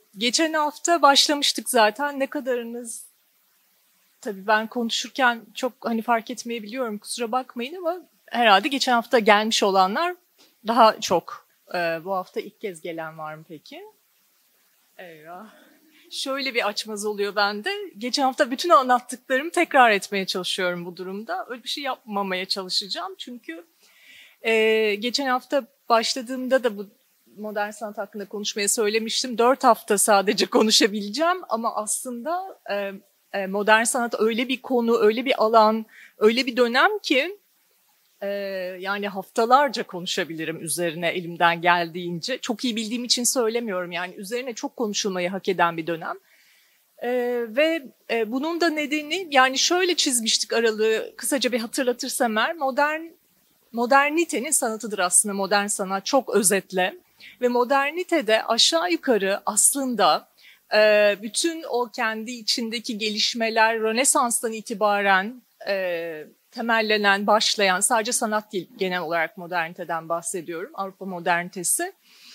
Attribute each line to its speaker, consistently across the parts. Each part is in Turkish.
Speaker 1: Geçen hafta başlamıştık zaten. Ne kadarınız, tabii ben konuşurken çok hani fark etmeyebiliyorum, kusura bakmayın, ama herhalde geçen hafta gelmiş olanlar daha çok. Bu hafta ilk kez gelen var mı peki? Eyvah. Şöyle bir açmaz oluyor bende. Geçen hafta bütün anlattıklarımı tekrar etmeye çalışıyorum bu durumda. Öyle bir şey yapmamaya çalışacağım. Çünkü geçen hafta başladığımda da bu modern sanat hakkında konuşmaya söylemiştim. 4 hafta sadece konuşabileceğim ama aslında modern sanat öyle bir konu, öyle bir alan, öyle bir dönem ki yani haftalarca konuşabilirim üzerine elimden geldiğince. Çok iyi bildiğim için söylemiyorum, yani üzerine çok konuşulmayı hak eden bir dönem. Ve bunun da nedeni, yani şöyle çizmiştik aralığı, kısaca bir hatırlatırsam eğer, modernitenin sanatıdır aslında modern sanat, çok özetle. Ve modernitede aşağı yukarı aslında bütün o kendi içindeki gelişmeler, Rönesans'tan itibaren temellenen, başlayan, sadece sanat değil, genel olarak moderniteden bahsediyorum, Avrupa modernitesi.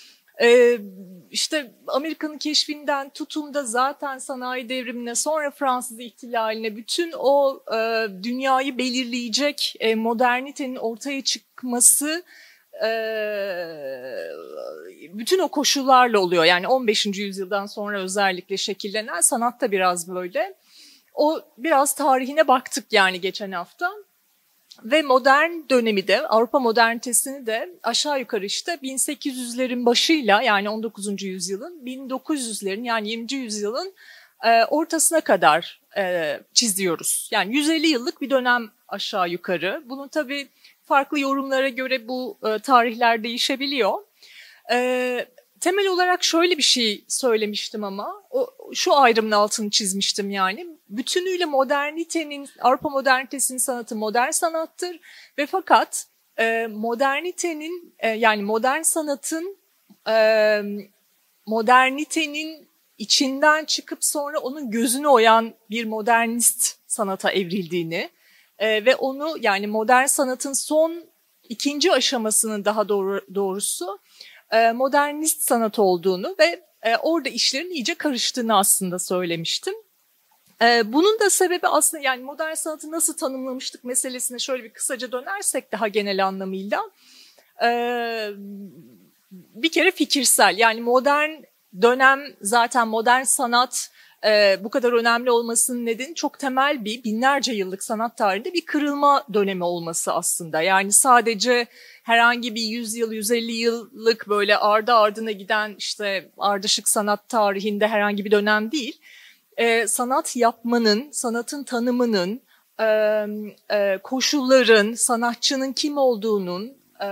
Speaker 1: İşte Amerika'nın keşfinden tutun da zaten sanayi devrimine, sonra Fransız ihtilaline, bütün o dünyayı belirleyecek modernitenin ortaya çıkması bütün o koşullarla oluyor. Yani 15. yüzyıldan sonra özellikle şekillenen sanat da biraz böyle. O biraz tarihine baktık yani geçen hafta. Ve modern dönemi de, Avrupa modernitesini de aşağı yukarı işte 1800'lerin başıyla, yani 19. yüzyılın, 1900'lerin yani 20. yüzyılın ortasına kadar çiziyoruz. Yani 150 yıllık bir dönem aşağı yukarı. Bunun tabii farklı yorumlara göre bu tarihler değişebiliyor. Temel olarak şöyle bir şey söylemiştim ama şu ayrımın altını çizmiştim yani. Bütünüyle modernitenin, Avrupa modernitesinin sanatı modern sanattır ve fakat modernitenin yani modern sanatın modernitenin içinden çıkıp sonra onun gözünü oyan bir modernist sanata evrildiğini ve onu, yani modern sanatın son ikinci aşamasının daha doğrusu modernist sanat olduğunu ve orada işlerin iyice karıştığını aslında söylemiştim. Bunun da sebebi aslında, yani modern sanatı nasıl tanımlamıştık meselesine şöyle bir kısaca dönersek daha genel anlamıyla. Bir kere fikirsel, yani modern dönem, zaten modern sanat bu kadar önemli olmasının nedeni çok temel bir binlerce yıllık sanat tarihinde bir kırılma dönemi olması aslında. Yani sadece herhangi bir 100 yıl, 150 yıllık böyle ardı ardına giden işte ardışık sanat tarihinde herhangi bir dönem değil. Sanat yapmanın, sanatın tanımının, koşulların, sanatçının kim olduğunun,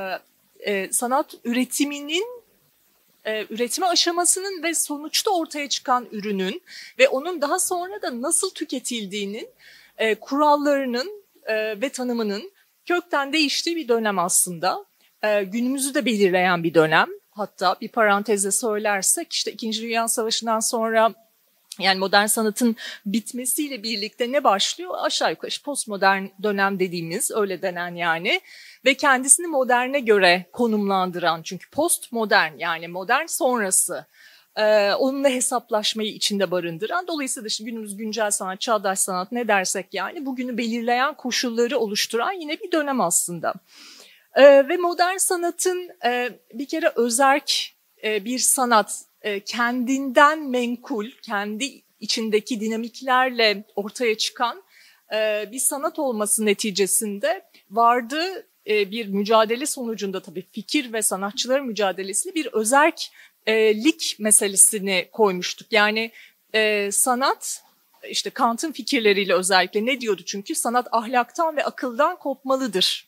Speaker 1: sanat üretiminin, üretme aşamasının ve sonuçta ortaya çıkan ürünün ve onun daha sonra da nasıl tüketildiğinin kurallarının ve tanımının kökten değiştiği bir dönem aslında. Günümüzü de belirleyen bir dönem. Hatta bir parantezle söylersek işte 2. Dünya Savaşı'ndan sonra, yani modern sanatın bitmesiyle birlikte ne başlıyor? Aşağı yukarı postmodern dönem dediğimiz, öyle denen yani. Ve kendisini moderne göre konumlandıran, çünkü postmodern yani modern sonrası, onunla hesaplaşmayı içinde barındıran, dolayısıyla işte günümüz güncel sanat, çağdaş sanat ne dersek yani bugünü belirleyen koşulları oluşturan yine bir dönem aslında. Ve modern sanatın bir kere özerk bir sanat, kendinden menkul, kendi içindeki dinamiklerle ortaya çıkan bir sanat olması neticesinde vardığı bir mücadele sonucunda, tabii fikir ve sanatçıların mücadelesiyle bir özerklik meselesini koymuştuk. Yani sanat, işte Kant'ın fikirleriyle özellikle ne diyordu, çünkü sanat ahlaktan ve akıldan kopmalıdır.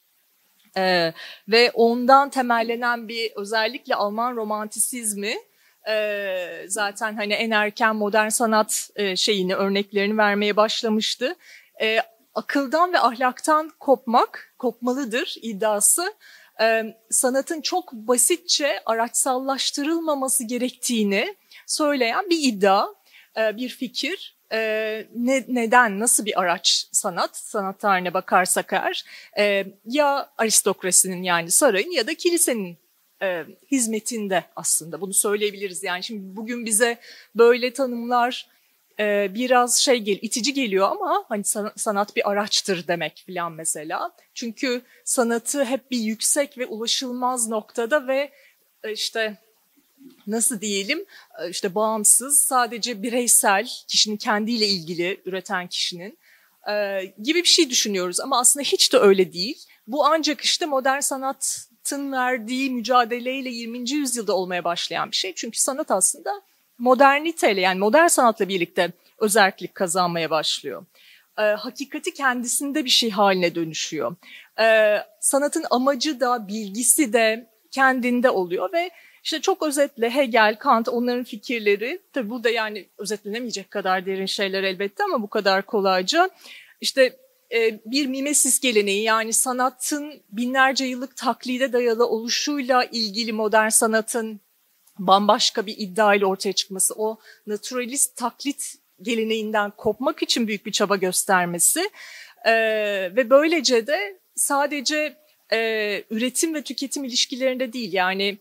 Speaker 1: Ve ondan temellenen bir, özellikle Alman romantisizmi, zaten hani en erken modern sanat örneklerini vermeye başlamıştı. Akıldan ve ahlaktan kopmalıdır iddiası. Sanatın çok basitçe araçsallaştırılmaması gerektiğini söyleyen bir iddia, bir fikir. Neden, nasıl bir araç sanat tarihine bakarsak eğer, ya aristokrasinin, yani sarayın, ya da kilisenin hizmetinde aslında, bunu söyleyebiliriz. Yani şimdi bugün bize böyle tanımlar biraz itici geliyor ama hani sanat bir araçtır demek falan mesela. Çünkü sanatı hep bir yüksek ve ulaşılmaz noktada ve işte nasıl diyelim, işte bağımsız, sadece bireysel, kişinin kendiyle ilgili, üreten kişinin gibi bir şey düşünüyoruz. Ama aslında hiç de öyle değil. Bu ancak işte modern sanatın verdiği mücadeleyle 20. yüzyılda olmaya başlayan bir şey. Çünkü sanat aslında moderniteyle, yani modern sanatla birlikte özellik kazanmaya başlıyor. Hakikati kendisinde bir şey haline dönüşüyor. Sanatın amacı da, bilgisi de kendinde oluyor ve işte çok özetle Hegel, Kant, onların fikirleri, tabii burada yani özetlenemeyecek kadar derin şeyler elbette ama bu kadar kolayca. İşte bir mimesis geleneği, yani sanatın binlerce yıllık taklide dayalı oluşuyla ilgili modern sanatın bambaşka bir iddia ile ortaya çıkması, o naturalist taklit geleneğinden kopmak için büyük bir çaba göstermesi ve böylece de sadece üretim ve tüketim ilişkilerinde değil, yani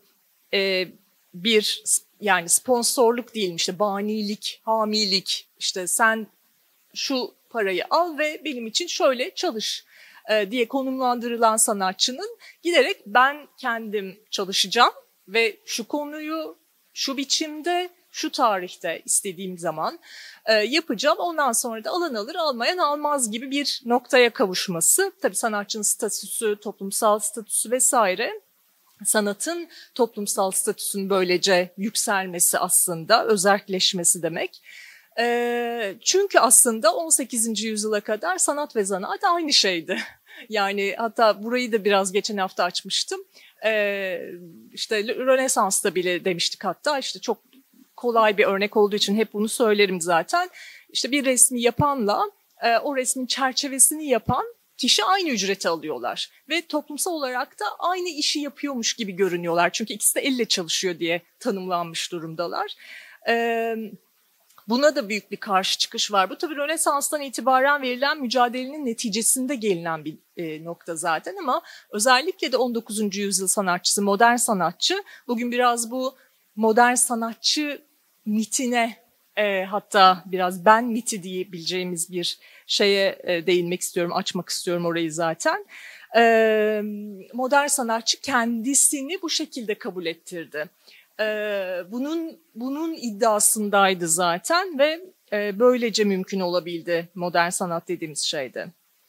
Speaker 1: bir yani sponsorluk değil, işte banilik, hamilik, işte sen şu parayı al ve benim için şöyle çalış diye konumlandırılan sanatçının giderek ben kendim çalışacağım ve şu konuyu şu biçimde, şu tarihte istediğim zaman yapacağım. Ondan sonra da alan alır, almayan almaz gibi bir noktaya kavuşması. Tabii sanatçının statüsü, toplumsal statüsü vesaire. Sanatın toplumsal statüsünün böylece yükselmesi aslında, özerkleşmesi demek. Çünkü aslında 18. yüzyıla kadar sanat ve zanaat aynı şeydi. Yani hatta burayı da biraz geçen hafta açmıştım. İşte Rönesans'ta bile demiştik hatta, işte çok kolay bir örnek olduğu için hep bunu söylerim zaten. İşte bir resmi yapanla o resmin çerçevesini yapan kişi aynı ücreti alıyorlar. Ve toplumsal olarak da aynı işi yapıyormuş gibi görünüyorlar. Çünkü ikisi de elle çalışıyor diye tanımlanmış durumdalar. Buna da büyük bir karşı çıkış var. Bu tabii Rönesans'tan itibaren verilen mücadelenin neticesinde gelinen bir nokta zaten, ama özellikle de 19. yüzyıl sanatçısı, modern sanatçı bugün biraz bu modern sanatçı mitine, hatta biraz ben miti diyebileceğimiz bir şeye değinmek istiyorum, açmak istiyorum orayı zaten. Modern sanatçı kendisini bu şekilde kabul ettirdi. Bunun iddiasındaydı zaten ve böylece mümkün olabildi modern sanat dediğimiz şeyde.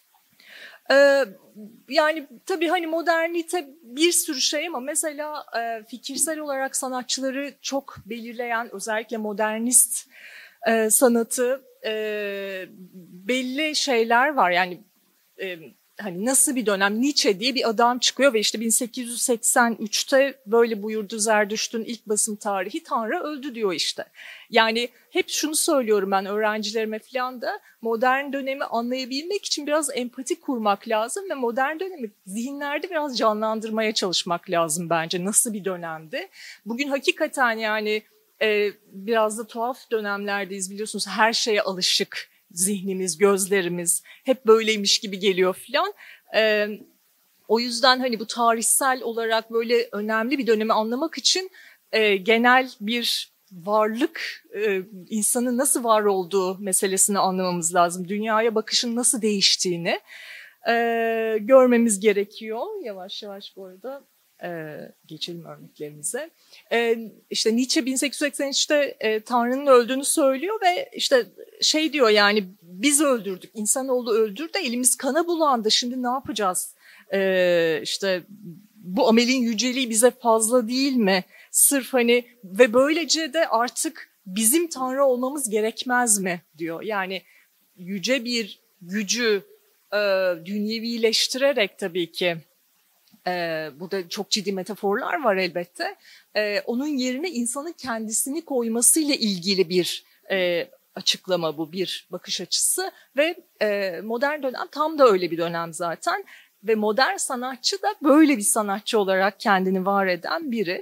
Speaker 1: Yani tabii hani modernite bir sürü şey, ama mesela fikirsel olarak sanatçıları çok belirleyen, özellikle modernist sanatı belli şeyler var. Yani hani nasıl bir dönem, Nietzsche diye bir adam çıkıyor ve işte 1883'te böyle buyurdu, Zerdüşt'ün ilk basım tarihi, Tanrı öldü diyor işte. Yani hep şunu söylüyorum ben öğrencilerime falan da, modern dönemi anlayabilmek için biraz empati kurmak lazım ve modern dönemi zihinlerde biraz canlandırmaya çalışmak lazım bence, nasıl bir dönemdi. Bugün hakikaten yani biraz da tuhaf dönemlerdeyiz, biliyorsunuz, her şeye alışık. Zihnimiz, gözlerimiz hep böyleymiş gibi geliyor filan. O yüzden hani bu tarihsel olarak böyle önemli bir dönemi anlamak için genel bir varlık, insanın nasıl var olduğu meselesini anlamamız lazım. Dünyaya bakışın nasıl değiştiğini görmemiz gerekiyor. Yavaş yavaş bu arada geçelim örneklerimize. İşte Nietzsche 1883'te Tanrı'nın öldüğünü söylüyor ve işte şey diyor, yani biz öldürdük, insanoğlu öldürdü, elimiz kana bulandı, şimdi ne yapacağız? İşte bu amelin yüceliği bize fazla değil mi? Sırf hani ve böylece de artık bizim Tanrı olmamız gerekmez mi diyor. Yani yüce bir gücü dünyevileştirerek, tabii ki burada çok ciddi metaforlar var elbette, onun yerine insanın kendisini koymasıyla ilgili bir açıklama bu, bir bakış açısı ve modern dönem tam da öyle bir dönem zaten ve modern sanatçı da böyle bir sanatçı olarak kendini var eden biri.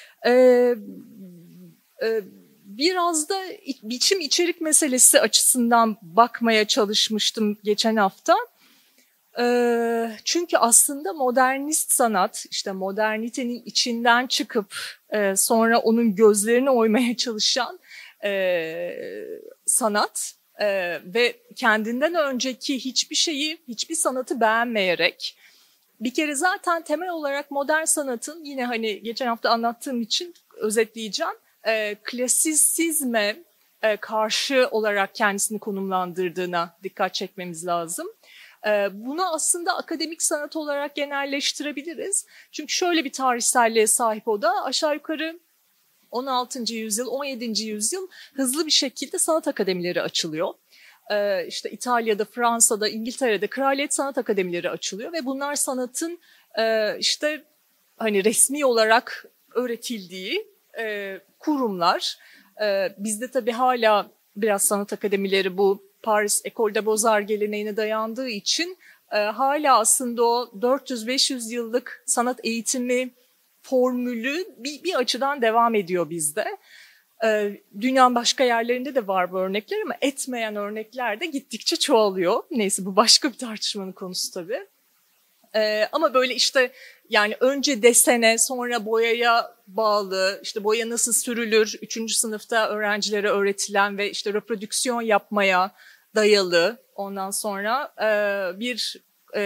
Speaker 1: Biraz da biçim içerik meselesi açısından bakmaya çalışmıştım geçen hafta. Çünkü aslında modernist sanat, işte modernitenin içinden çıkıp sonra onun gözlerini oymaya çalışan sanat ve kendinden önceki hiçbir şeyi, hiçbir sanatı beğenmeyerek, bir kere zaten temel olarak modern sanatın, yine hani geçen hafta anlattığım için özetleyeceğim, klasisizme karşı olarak kendisini konumlandırdığına dikkat çekmemiz lazım. Bunu aslında akademik sanat olarak genelleştirebiliriz. Çünkü şöyle bir tarihselliğe sahip o da, aşağı yukarı 16. yüzyıl, 17. yüzyıl hızlı bir şekilde sanat akademileri açılıyor. İşte İtalya'da, Fransa'da, İngiltere'de kraliyet sanat akademileri açılıyor ve bunlar sanatın işte hani resmi olarak öğretildiği kurumlar. Bizde tabii hala biraz sanat akademileri bu Paris École des Beaux-Arts geleneğine dayandığı için hala aslında o 400-500 yıllık sanat eğitimi formülü bir açıdan devam ediyor bizde. Dünyanın başka yerlerinde de var bu örnekler ama etmeyen örnekler de gittikçe çoğalıyor. Neyse, bu başka bir tartışmanın konusu tabii. Ama böyle işte yani önce desene, sonra boyaya bağlı, işte boya nasıl sürülür, 3. sınıfta öğrencilere öğretilen ve işte reprodüksiyon yapmaya dayalı, ondan sonra bir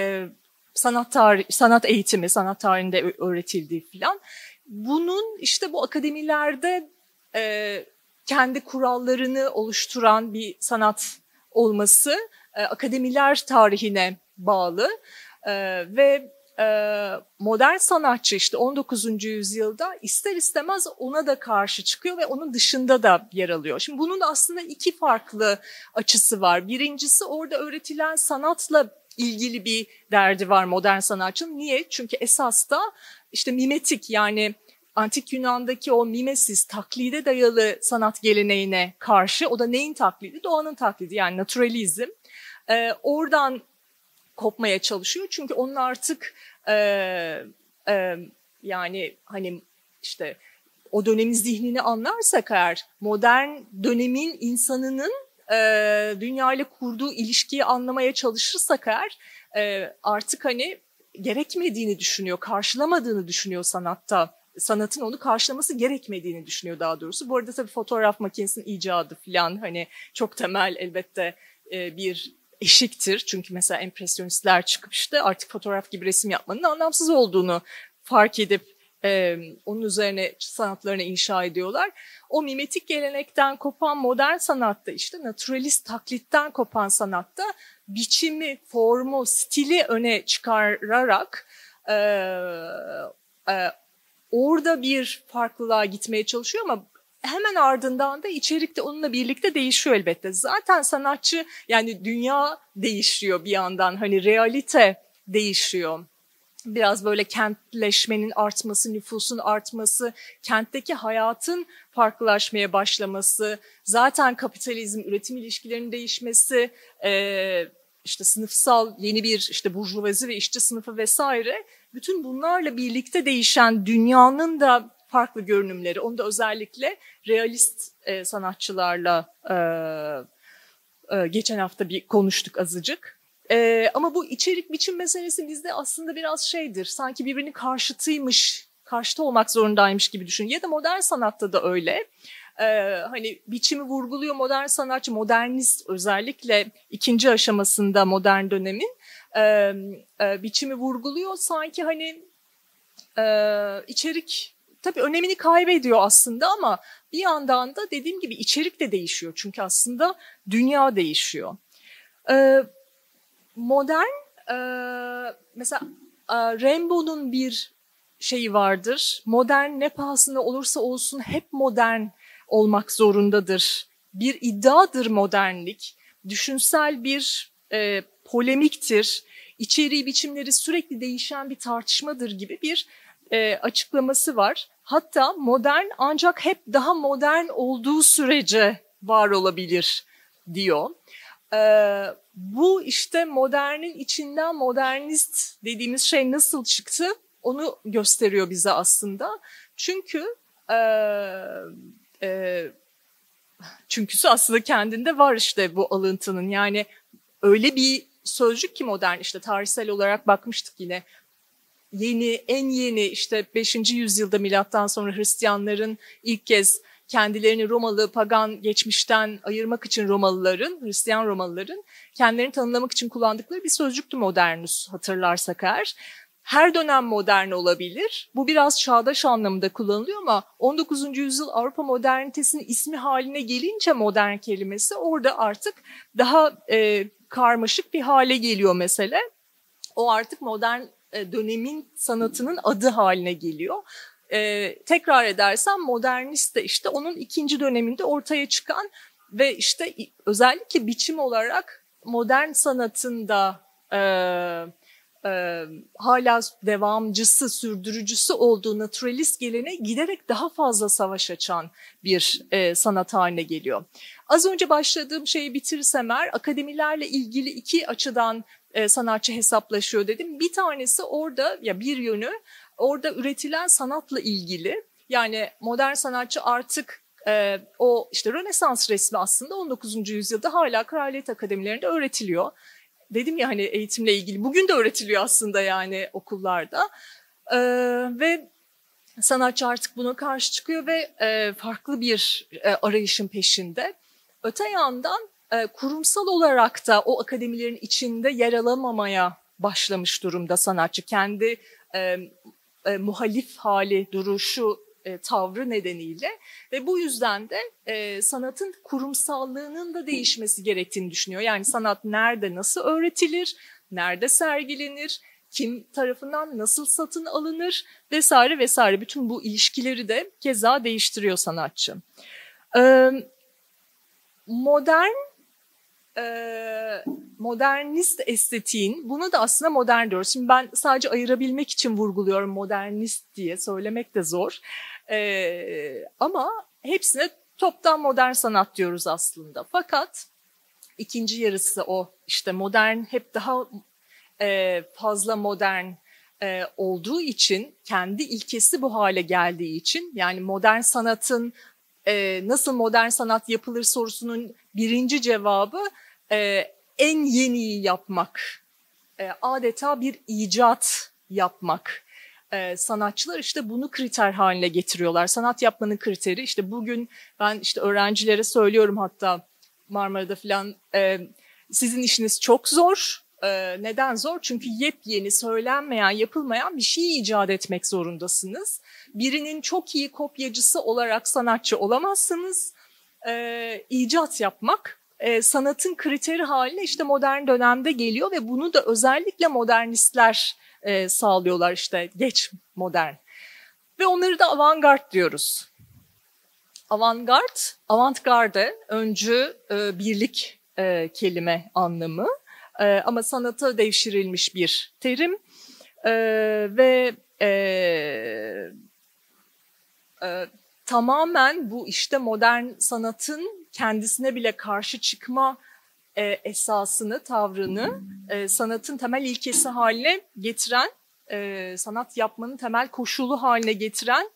Speaker 1: sanat eğitimi, sanat tarihinde öğretildiği filan. Bunun işte bu akademilerde kendi kurallarını oluşturan bir sanat olması akademiler tarihine bağlı. Ve modern sanatçı işte 19. yüzyılda ister istemez ona da karşı çıkıyor ve onun dışında da yer alıyor. Şimdi bunun aslında iki farklı açısı var. Birincisi, orada öğretilen sanatla ilgili bir derdi var modern sanatçının. Niye? Çünkü esas da işte mimetik, yani Antik Yunan'daki o mimesis, taklide dayalı sanat geleneğine karşı, o da neyin taklidi? Doğanın taklidi, yani naturalizm. Oradan kopmaya çalışıyor. Çünkü onun artık yani hani işte o dönemin zihnini anlarsak eğer, modern dönemin insanının dünya ile kurduğu ilişkiyi anlamaya çalışırsak eğer artık hani gerekmediğini düşünüyor, karşılamadığını düşünüyor sanatta. Sanatın onu karşılaması gerekmediğini düşünüyor daha doğrusu. Bu arada tabii fotoğraf makinesinin icadı falan hani çok temel elbette bir eşiktir. Çünkü mesela empresyonistler çıkıp işte artık fotoğraf gibi resim yapmanın anlamsız olduğunu fark edip onun üzerine sanatlarını inşa ediyorlar. O mimetik gelenekten kopan modern sanatta, işte naturalist taklitten kopan sanatta biçimi, formu, stili öne çıkararak orada bir farklılığa gitmeye çalışıyor ama hemen ardından da içerik de onunla birlikte değişiyor elbette. Zaten sanatçı, yani dünya değişiyor bir yandan, hani realite değişiyor. Biraz böyle kentleşmenin artması, nüfusun artması, kentteki hayatın farklılaşmaya başlaması, zaten kapitalizm, üretim ilişkilerinin değişmesi, işte sınıfsal yeni bir işte burjuvazi ve işçi sınıfı vesaire, bütün bunlarla birlikte değişen dünyanın da farklı görünümleri. Onu da özellikle realist sanatçılarla geçen hafta bir konuştuk azıcık. Ama bu içerik biçim meselesi bizde aslında biraz şeydir. Sanki birbirinin karşıtıymış, karşıtı olmak zorundaymış gibi düşün. Ya da modern sanatta da öyle. Hani biçimi vurguluyor modern sanatçı, modernist, özellikle ikinci aşamasında modern dönemin biçimi vurguluyor. Sanki hani içerik tabii önemini kaybediyor aslında ama bir yandan da dediğim gibi içerik de değişiyor. Çünkü aslında dünya değişiyor. Modern, mesela Rimbaud'un bir şeyi vardır. Modern ne pahasına olursa olsun hep modern olmak zorundadır. Bir iddiadır modernlik. Düşünsel bir polemiktir. İçeriği, biçimleri sürekli değişen bir tartışmadır gibi bir açıklaması var. Hatta modern ancak hep daha modern olduğu sürece var olabilir diyor. Bu işte modernin içinden modernist dediğimiz şey nasıl çıktı onu gösteriyor bize aslında. Çünküsü aslında kendinde var işte bu alıntının. Yani öyle bir sözcük ki modern, işte tarihsel olarak bakmıştık yine. En yeni işte 5. yüzyılda milattan sonra Hristiyanların ilk kez kendilerini Romalı pagan geçmişten ayırmak için Hristiyan Romalıların kendilerini tanımlamak için kullandıkları bir sözcüktü modernus, hatırlarsak eğer. Her dönem modern olabilir. Bu biraz çağdaş anlamında kullanılıyor ama 19. yüzyıl Avrupa modernitesinin ismi haline gelince modern kelimesi orada artık daha karmaşık bir hale geliyor mesele. O artık modern dönemin sanatının adı haline geliyor. Tekrar edersem modernist de işte onun ikinci döneminde ortaya çıkan ve işte özellikle biçim olarak modern sanatın da hala devamcısı, sürdürücüsü olduğu naturalist gelene giderek daha fazla savaş açan bir sanat haline geliyor. Az önce başladığım şeyi bitirirsem eğer, akademilerle ilgili iki açıdan sanatçı hesaplaşıyor dedim. Bir tanesi orada, ya bir yönü orada üretilen sanatla ilgili. Yani modern sanatçı artık o işte Rönesans resmi aslında 19. yüzyılda hala kraliyet akademilerinde öğretiliyor. Dedim ya hani eğitimle ilgili bugün de öğretiliyor aslında yani okullarda. Ve sanatçı artık buna karşı çıkıyor ve farklı bir arayışın peşinde. Öte yandan kurumsal olarak da o akademilerin içinde yer alamamaya başlamış durumda sanatçı. Kendi muhalif hali, duruşu, tavrı nedeniyle ve bu yüzden de sanatın kurumsallığının da değişmesi gerektiğini düşünüyor. Yani sanat nerede, nasıl öğretilir, nerede sergilenir, kim tarafından nasıl satın alınır vesaire vesaire. Bütün bu ilişkileri de keza değiştiriyor sanatçı. Modernist estetiğin, bunu da aslında modern diyoruz. Şimdi ben sadece ayırabilmek için vurguluyorum, modernist diye söylemek de zor. Ama hepsine toptan modern sanat diyoruz aslında. Fakat ikinci yarısı o işte modern, hep daha fazla modern olduğu için, kendi ilkesi bu hale geldiği için, yani modern sanatın nasıl modern sanat yapılır sorusunun birinci cevabı en yeniyi yapmak, adeta bir icat yapmak. Sanatçılar işte bunu kriter haline getiriyorlar. Sanat yapmanın kriteri işte bugün ben işte öğrencilere söylüyorum, hatta Marmara'da falan, sizin işiniz çok zor. Neden zor? Çünkü yepyeni, söylenmeyen, yapılmayan bir şey icat etmek zorundasınız. Birinin çok iyi kopyacısı olarak sanatçı olamazsınız. İcat yapmak sanatın kriteri haline işte modern dönemde geliyor ve bunu da özellikle modernistler sağlıyorlar, işte geç modern. Ve onları da avantgard diyoruz. Avantgard, avantgarde, öncü, birlik kelime anlamı. Ama sanata devşirilmiş bir terim ve tamamen bu işte modern sanatın kendisine bile karşı çıkma esasını, tavrını sanatın temel ilkesi haline getiren, sanat yapmanın temel koşulu haline getiren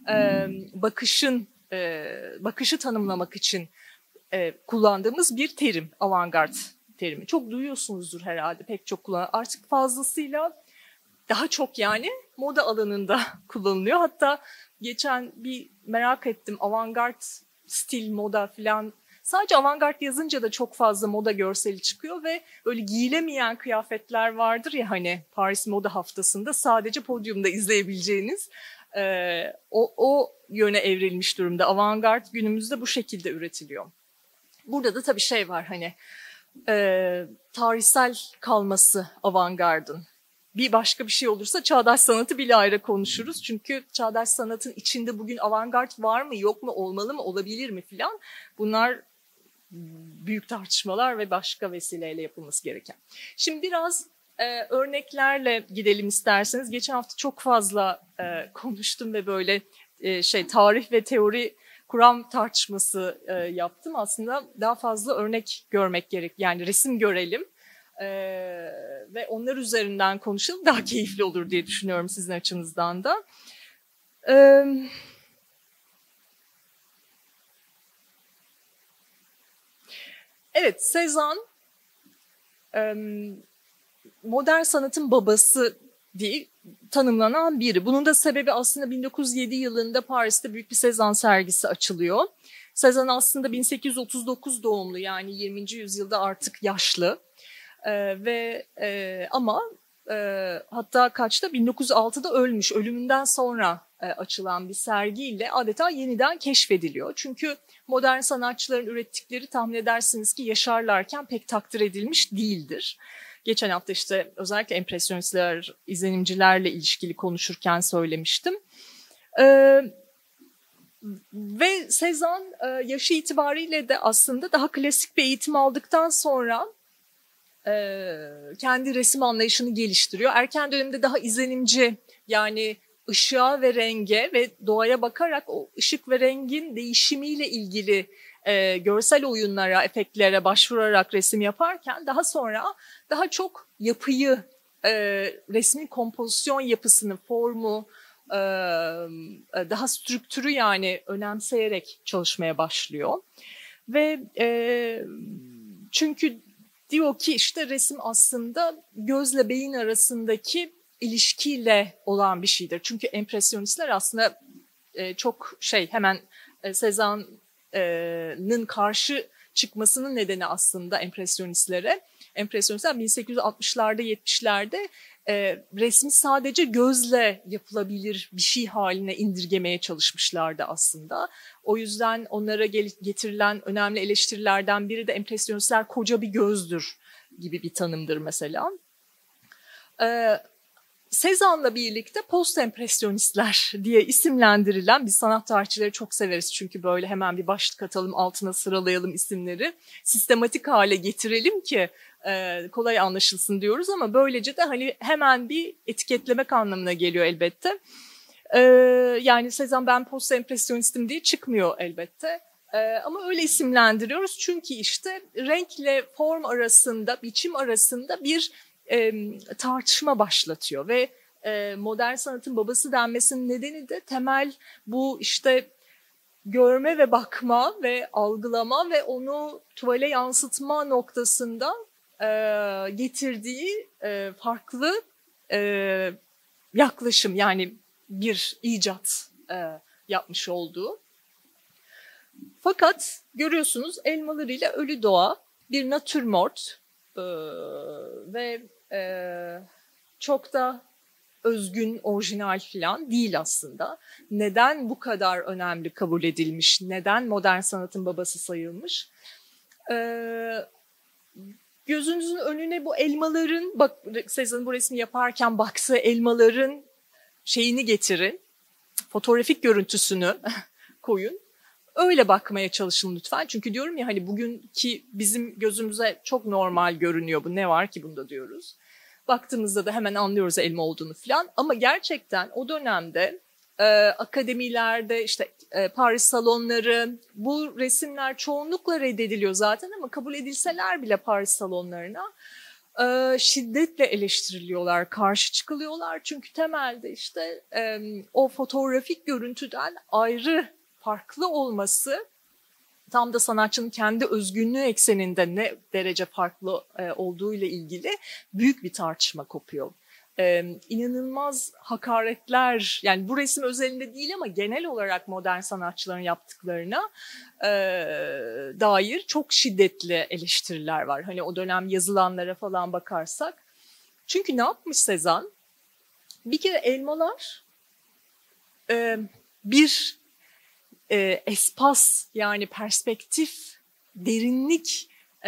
Speaker 1: bakışı tanımlamak için kullandığımız bir terim, avantgard terimi. Çok duyuyorsunuzdur herhalde, pek çok kullanılıyor. Artık fazlasıyla daha çok yani moda alanında kullanılıyor. Hatta geçen bir merak ettim, avantgard stil, moda falan. Sadece avantgard yazınca da çok fazla moda görseli çıkıyor ve böyle giyilemeyen kıyafetler vardır ya hani Paris Moda Haftası'nda sadece podyumda izleyebileceğiniz, o yöne evrilmiş durumda. Avantgard günümüzde bu şekilde üretiliyor. Burada da tabii şey var hani tarihsel kalması avantgardın. Bir başka bir şey olursa çağdaş sanatı bile ayrı konuşuruz. Çünkü çağdaş sanatın içinde bugün avantgard var mı, yok mu, olmalı mı, olabilir mi filan. Bunlar büyük tartışmalar ve başka vesileyle yapılması gereken. Şimdi biraz örneklerle gidelim isterseniz. Geçen hafta çok fazla konuştum ve böyle tarih ve teori kuram tartışması yaptım. Aslında daha fazla örnek görmek gerek. Yani resim görelim ve onlar üzerinden konuşalım. Daha keyifli olur diye düşünüyorum sizin açınızdan da. Evet, Cézanne modern sanatın babası diye tanımlanan biri. Bunun da sebebi aslında 1907 yılında Paris'te büyük bir Cézanne sergisi açılıyor. Cézanne aslında 1839 doğumlu, yani 20. yüzyılda artık yaşlı. Ama hatta kaçta 1906'da ölmüş. Ölümünden sonra açılan bir sergiyle adeta yeniden keşfediliyor. Çünkü modern sanatçıların ürettikleri tahmin edersiniz ki yaşarlarken pek takdir edilmiş değildir. Geçen hafta işte özellikle empresyonistler, izlenimcilerle ilişkili konuşurken söylemiştim. Ve Cézanne yaşı itibariyle de aslında daha klasik bir eğitim aldıktan sonra kendi resim anlayışını geliştiriyor. Erken dönemde daha izlenimci, yani ışığa ve renge ve doğaya bakarak o ışık ve rengin değişimiyle ilgili görsel oyunlara, efektlere başvurarak resim yaparken daha sonra daha çok yapıyı, resmin kompozisyon yapısını, formu, daha strüktürü yani önemseyerek çalışmaya başlıyor. Ve çünkü diyor ki işte resim aslında gözle beyin arasındaki ilişkiyle olan bir şeydir. Çünkü empresyonistler aslında çok hemen Cézanne'ın karşı çıkmasının nedeni aslında empresyonistlere. Empresyonistler 1860'larda 70'lerde resmi sadece gözle yapılabilir bir şey haline indirgemeye çalışmışlardı aslında. O yüzden onlara getirilen önemli eleştirilerden biri de empresyonistler koca bir gözdür gibi bir tanımdır mesela. Cézanne'la birlikte post-empresyonistler diye isimlendirilen, biz sanat tarihçileri çok severiz çünkü böyle hemen bir başlık atalım, altına sıralayalım isimleri, sistematik hale getirelim ki kolay anlaşılsın diyoruz ama böylece de hani hemen bir etiketlemek anlamına geliyor elbette. Yani Cézanne ben post-empresyonistim diye çıkmıyor elbette. Ama öyle isimlendiriyoruz çünkü işte renkle form arasında, biçim arasında bir tartışma başlatıyor ve modern sanatın babası denmesinin nedeni de temel bu işte görme ve bakma ve algılama ve onu tuvale yansıtma noktasında getirdiği farklı yaklaşım, yani bir icat yapmış olduğu. Fakat görüyorsunuz elmalarıyla Ölü Doğa bir natürmort ve çok da özgün, orijinal falan değil aslında. Neden bu kadar önemli kabul edilmiş? Neden modern sanatın babası sayılmış? Gözünüzün önüne bu elmaların, bak Cézanne bu resmi yaparken baktığı elmaların şeyini getirin, fotoğrafik görüntüsünü koyun. Öyle bakmaya çalışın lütfen. Çünkü diyorum ya hani bugünkü bizim gözümüze çok normal görünüyor bu. Ne var ki bunda diyoruz. Baktığımızda da hemen anlıyoruz elma olduğunu falan. Ama gerçekten o dönemde akademilerde işte Paris salonları, bu resimler çoğunlukla reddediliyor zaten ama kabul edilseler bile Paris salonlarına şiddetle eleştiriliyorlar, karşı çıkılıyorlar. Çünkü temelde işte o fotoğrafik görüntüden ayrı, farklı olması, tam da sanatçının kendi özgünlüğü ekseninde ne derece farklı olduğu ile ilgili büyük bir tartışma kopuyor. İnanılmaz hakaretler, yani bu resim özelinde değil ama genel olarak modern sanatçıların yaptıklarına dair çok şiddetli eleştiriler var. Hani o dönem yazılanlara falan bakarsak. Çünkü ne yapmış Cézanne? Bir kere elmalar bir espas, yani perspektif, derinlik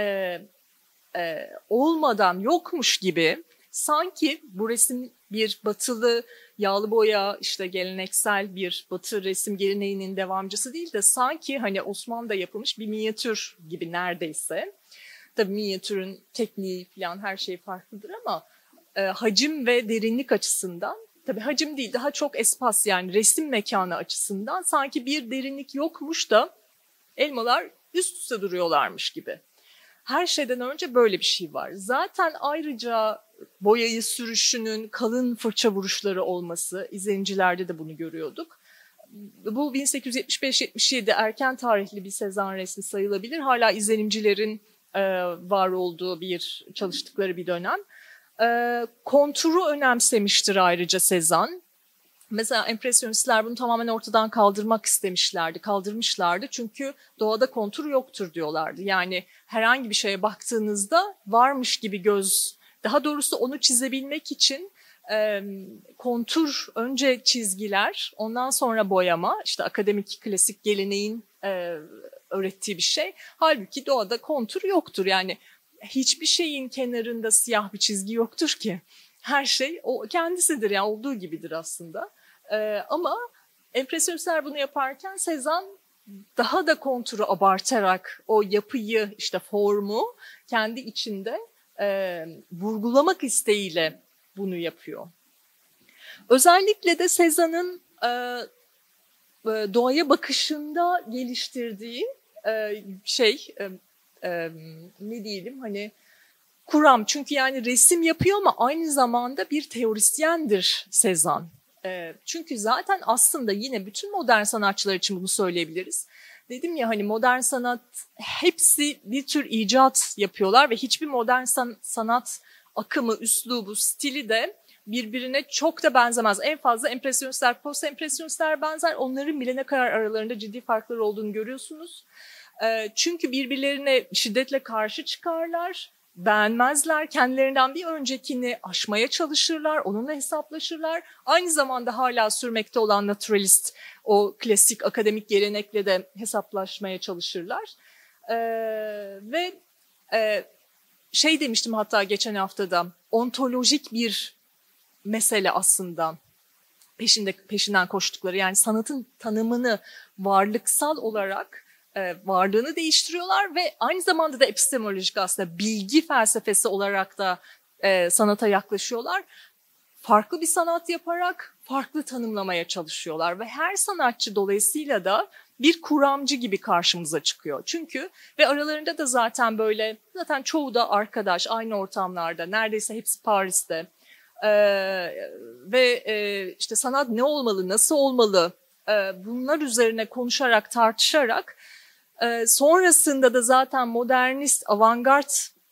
Speaker 1: olmadan yokmuş gibi, sanki bu resim bir batılı yağlı boya, işte geleneksel bir batı resim geleneğinin devamcısı değil de sanki hani Osmanlı'da yapılmış bir minyatür gibi neredeyse. Tabii minyatürün tekniği falan her şey farklıdır ama hacim ve derinlik açısından, tabii hacim değil daha çok espas, yani resim mekanı açısından sanki bir derinlik yokmuş da elmalar üst üste duruyorlarmış gibi. Her şeyden önce böyle bir şey var. Zaten ayrıca boyayı sürüşünün kalın fırça vuruşları olması, izlenimcilerde de bunu görüyorduk. Bu 1875-77 erken tarihli bir Cézanne resmi sayılabilir. Hala izlenimcilerin var olduğu çalıştıkları bir dönem. Konturu önemsemiştir ayrıca Cézanne. Mesela empresyonistler bunu tamamen ortadan kaldırmak istemişlerdi, kaldırmışlardı. Çünkü doğada kontur yoktur diyorlardı. Yani herhangi bir şeye baktığınızda varmış gibi daha doğrusu onu çizebilmek için kontur, önce çizgiler, ondan sonra boyama, işte akademik klasik geleneğin öğrettiği bir şey. Halbuki doğada kontur yoktur. Yani hiçbir şeyin kenarında siyah bir çizgi yoktur ki. Her şey o kendisidir, yani olduğu gibidir aslında. Ama empresyonistler bunu yaparken Cézanne daha da konturu abartarak o yapıyı, işte formu kendi içinde vurgulamak isteğiyle bunu yapıyor. Özellikle de Cézanne'ın doğaya bakışında geliştirdiği ne diyelim, hani kuram. Çünkü yani resim yapıyor ama aynı zamanda bir teorisyendir Cézanne. Çünkü zaten aslında yine bütün modern sanatçılar için bunu söyleyebiliriz. Dedim ya, hani modern sanat hepsi bir tür icat yapıyorlar ve hiçbir modern sanat akımı, üslubu, stili de birbirine çok da benzemez. En fazla empresyonistler, post empresyonistler benzer. Onların bile ne kadar aralarında ciddi farklar olduğunu görüyorsunuz. Çünkü birbirlerine şiddetle karşı çıkarlar, beğenmezler, kendilerinden bir öncekini aşmaya çalışırlar, onunla hesaplaşırlar. Aynı zamanda hala sürmekte olan naturalist, o klasik akademik gelenekle de hesaplaşmaya çalışırlar. Ve demiştim hatta geçen haftada, ontolojik bir mesele aslında peşinden koştukları. Yani sanatın tanımını varlıksal olarak varlığını değiştiriyorlar ve aynı zamanda da epistemolojik, aslında bilgi felsefesi olarak da sanata yaklaşıyorlar. Farklı bir sanat yaparak farklı tanımlamaya çalışıyorlar ve her sanatçı dolayısıyla da bir kuramcı gibi karşımıza çıkıyor. Çünkü ve aralarında da zaten çoğu da arkadaş, aynı ortamlarda, neredeyse hepsi Paris'te. İşte sanat ne olmalı, nasıl olmalı, bunlar üzerine konuşarak, tartışarak, sonrasında da zaten modernist, avantgard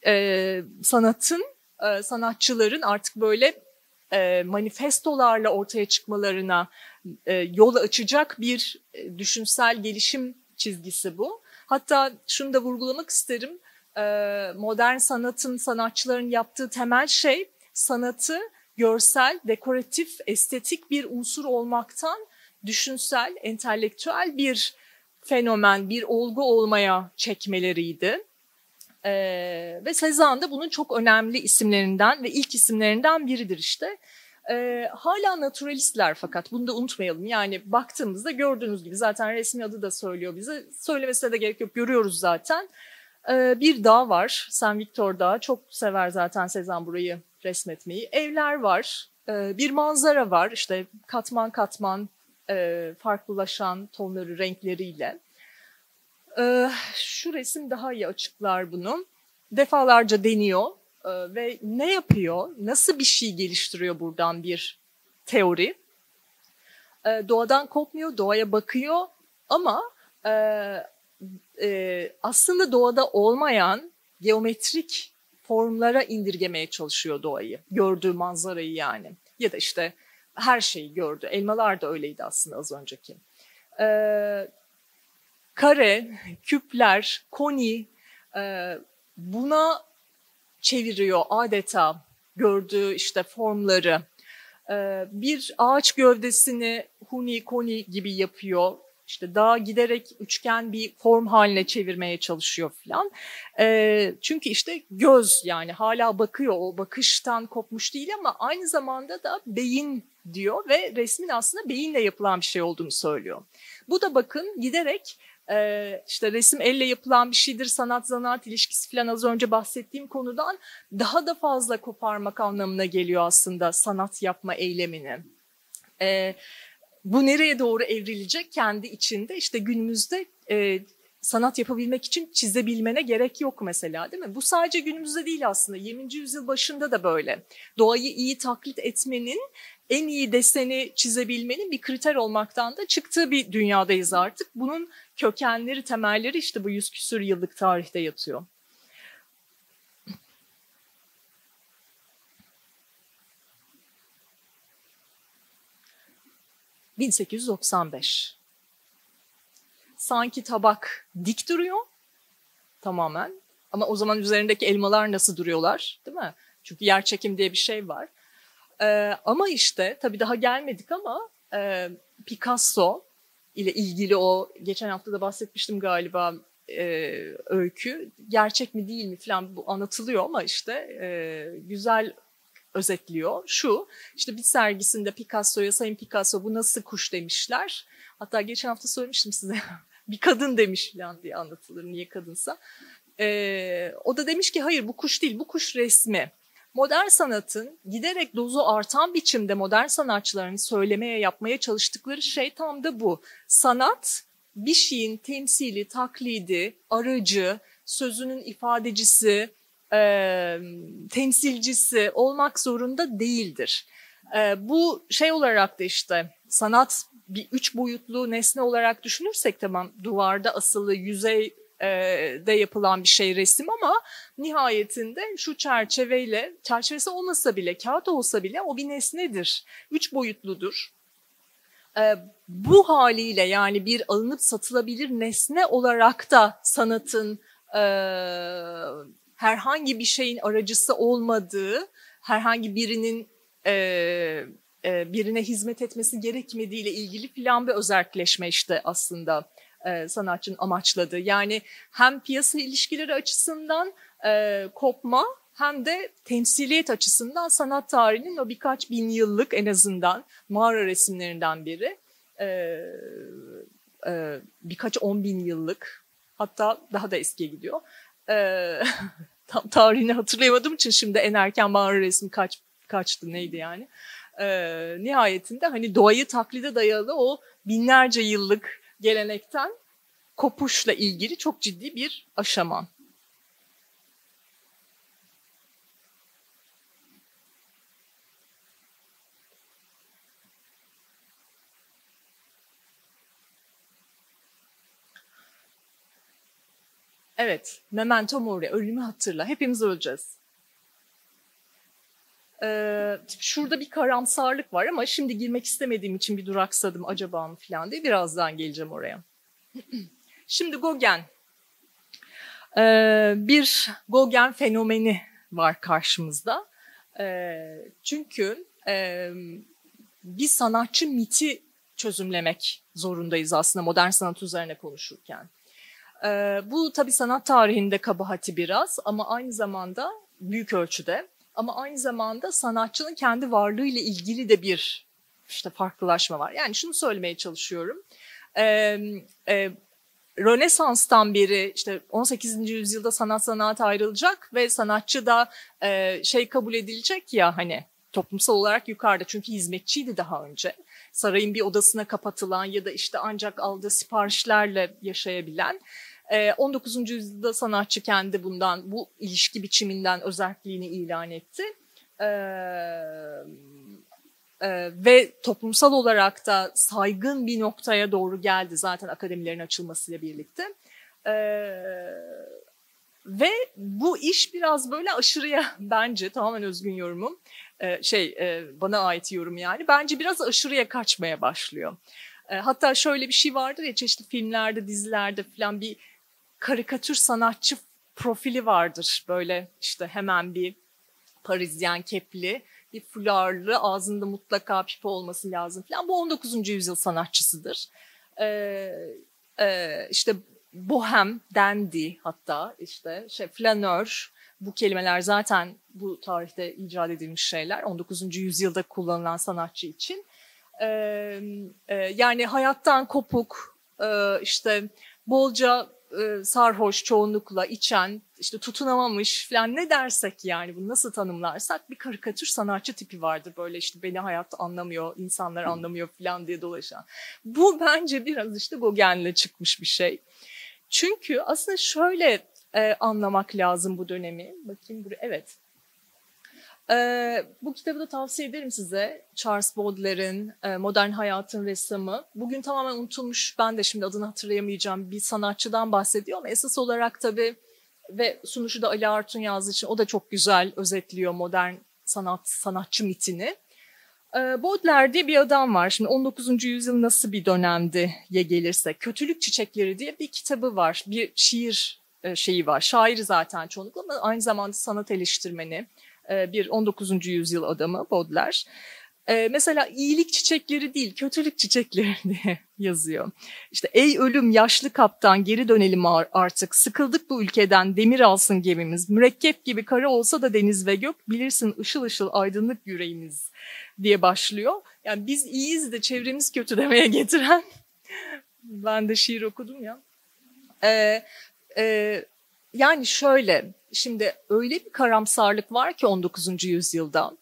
Speaker 1: sanatçıların artık böyle manifestolarla ortaya çıkmalarına yol açacak bir düşünsel gelişim çizgisi bu. Hatta şunu da vurgulamak isterim, modern sanatçıların yaptığı temel şey, sanatı görsel, dekoratif, estetik bir unsur olmaktan düşünsel, entelektüel bir fenomen, bir olgu olmaya çekmeleriydi. Ve Cézanne da bunun çok önemli isimlerinden ve ilk isimlerinden biridir işte. Hala naturalistler, fakat bunu da unutmayalım. Yani baktığımızda gördüğünüz gibi, zaten resmi adı da söylüyor bize. Söylemesine de gerek yok, görüyoruz zaten. Bir dağ var, Saint Victor Dağı. Çok sever zaten Cézanne burayı resmetmeyi. Evler var, bir manzara var, işte katman katman farklılaşan tonları, renkleriyle. Şu resim daha iyi açıklar bunu. Defalarca deniyor ve ne yapıyor, nasıl bir şey geliştiriyor buradan bir teori. Doğadan kopmuyor, doğaya bakıyor ama aslında doğada olmayan geometrik formlara indirgemeye çalışıyor doğayı. Gördüğü manzarayı yani. Ya da işte her şeyi gördü. Elmalar da öyleydi aslında az önceki. Kare, küpler, koni, buna çeviriyor adeta gördüğü işte formları. Bir ağaç gövdesini huni, koni gibi yapıyor. İşte daha giderek üçgen bir form haline çevirmeye çalışıyor falan. Çünkü işte göz, yani hala bakıyor, o bakıştan kopmuş değil ama aynı zamanda da beyin diyor ve resmin aslında beyinle yapılan bir şey olduğunu söylüyor. Bu da bakın giderek işte resim elle yapılan bir şeydir, sanat zanaat ilişkisi falan, az önce bahsettiğim konudan daha da fazla koparmak anlamına geliyor aslında sanat yapma eylemini. Bu nereye doğru evrilecek kendi içinde? İşte günümüzde sanat yapabilmek için çizebilmene gerek yok mesela, değil mi? Bu sadece günümüzde değil aslında, 20. yüzyıl başında da böyle. Doğayı iyi taklit etmenin, en iyi deseni çizebilmenin bir kriter olmaktan da çıktığı bir dünyadayız artık. Bunun kökenleri, temelleri işte bu 100 küsur yıllık tarihte yatıyor. 1895. Sanki tabak dik duruyor tamamen. Ama o zaman üzerindeki elmalar nasıl duruyorlar, değil mi? Çünkü yerçekim diye bir şey var. Ama işte tabii daha gelmedik ama Picasso ile ilgili o geçen hafta da bahsetmiştim galiba öykü. Gerçek mi değil mi falan bu anlatılıyor ama işte güzel özetliyor. Şu, işte bir sergisinde Picasso'ya Sayın Picasso bu nasıl kuş demişler. Hatta geçen hafta söylemiştim size bir kadın demiş falan diye anlatılır niye kadınsa. O da demiş ki hayır bu kuş değil bu kuş resmi. Modern sanatın giderek dozu artan biçimde modern sanatçıların söylemeye yapmaya çalıştıkları şey tam da bu. Sanat bir şeyin temsili, taklidi, aracı, sözünün ifadecisi, temsilcisi olmak zorunda değildir. Bu şey olarak da işte sanat bir üç boyutlu nesne olarak düşünürsek tamam duvarda asılı yüzey de yapılan bir şey resim ama nihayetinde şu çerçeveyle çerçevesi olmasa bile kağıt olsa bile o bir nesnedir. Üç boyutludur. Bu haliyle yani bir alınıp satılabilir nesne olarak da sanatın herhangi bir şeyin aracısı olmadığı, herhangi birinin birine hizmet etmesi gerekmediğiyle ilgili filan bir özelleşme işte aslında sanatçının amaçladığı. Yani hem piyasa ilişkileri açısından kopma hem de temsiliyet açısından sanat tarihinin o birkaç bin yıllık en azından mağara resimlerinden biri. Birkaç 10 bin yıllık hatta daha da eskiye gidiyor. Tam tarihini hatırlayamadığım için şimdi en erken mağara resmi kaçtı neydi yani. Nihayetinde hani doğayı taklide dayalı o binlerce yıllık gelenekten kopuşla ilgili çok ciddi bir aşama. Evet, memento mori, ölümü hatırla. Hepimiz öleceğiz. Şurada bir karamsarlık var ama şimdi girmek istemediğim için bir duraksadım acaba mı falan diye birazdan geleceğim oraya. Şimdi Gauguin. Bir Gauguin fenomeni var karşımızda. Çünkü bir sanatçı miti çözümlemek zorundayız aslında modern sanat üzerine konuşurken. Bu tabii sanat tarihinde kabahati biraz ama aynı zamanda büyük ölçüde ama aynı zamanda sanatçının kendi varlığıyla ilgili de bir işte farklılaşma var. Yani şunu söylemeye çalışıyorum. Rönesans'tan beri işte 18. yüzyılda sanat ayrılacak ve sanatçı da şey kabul edilecek ya hani toplumsal olarak yukarıda çünkü hizmetçiydi daha önce. Sarayın bir odasına kapatılan ya da işte ancak aldığı siparişlerle yaşayabilen 19. yüzyılda sanatçı kendi bundan bu ilişki biçiminden özelliğini ilan etti. Ve toplumsal olarak da saygın bir noktaya doğru geldi zaten akademilerin açılmasıyla birlikte. Ve bu iş biraz böyle aşırıya bence tamamen özgün yorumum bana ait yorum yani bence biraz aşırıya kaçmaya başlıyor. Hatta şöyle bir şey vardır ya çeşitli filmlerde dizilerde falan bir karikatür sanatçı profili vardır böyle işte hemen bir Parisyen kepli bir fularlı ağzında mutlaka pipo olması lazım falan. Bu 19. yüzyıl sanatçısıdır. İşte bohem, dandy hatta işte flanör bu kelimeler zaten bu tarihte icat edilmiş şeyler 19. yüzyılda kullanılan sanatçı için. Yani hayattan kopuk işte bolca sarhoş çoğunlukla içen işte tutunamamış falan ne dersek yani bunu nasıl tanımlarsak bir karikatür sanatçı tipi vardır böyle işte beni hayat anlamıyor insanlar anlamıyor falan diye dolaşan. Bu bence biraz işte Gauguin'le çıkmış bir şey. Çünkü aslında şöyle anlamak lazım bu dönemi. Bakayım buraya evet. Bu kitabı da tavsiye ederim size. Charles Baudelaire'in Modern Hayatın Ressamı. Bugün tamamen unutulmuş, ben de şimdi adını hatırlayamayacağım bir sanatçıdan bahsediyor ama esas olarak tabii ve sunuşu da Ali Artun yazdığı için o da çok güzel özetliyor modern sanatçı mitini. Baudelaire diye bir adam var. Şimdi 19. yüzyıl nasıl bir dönemdiye gelirse, Kötülük Çiçekleri diye bir kitabı var. Bir şiir şeyi var. Şair zaten çoğunlukla ama aynı zamanda sanat eleştirmeni. Bir 19. yüzyıl adamı Baudelaire. Mesela iyilik çiçekleri değil, kötülük çiçekleri diye yazıyor. İşte ey ölüm yaşlı kaptan geri dönelim artık. Sıkıldık bu ülkeden demir alsın gemimiz. Mürekkep gibi kara olsa da deniz ve gök bilirsin ışıl ışıl aydınlık yüreğimiz diye başlıyor. Yani biz iyiyiz de çevremiz kötü demeye getiren. Ben de şiir okudum ya. Yani şöyle, şimdi öyle bir karamsarlık var ki 19. yüzyılda.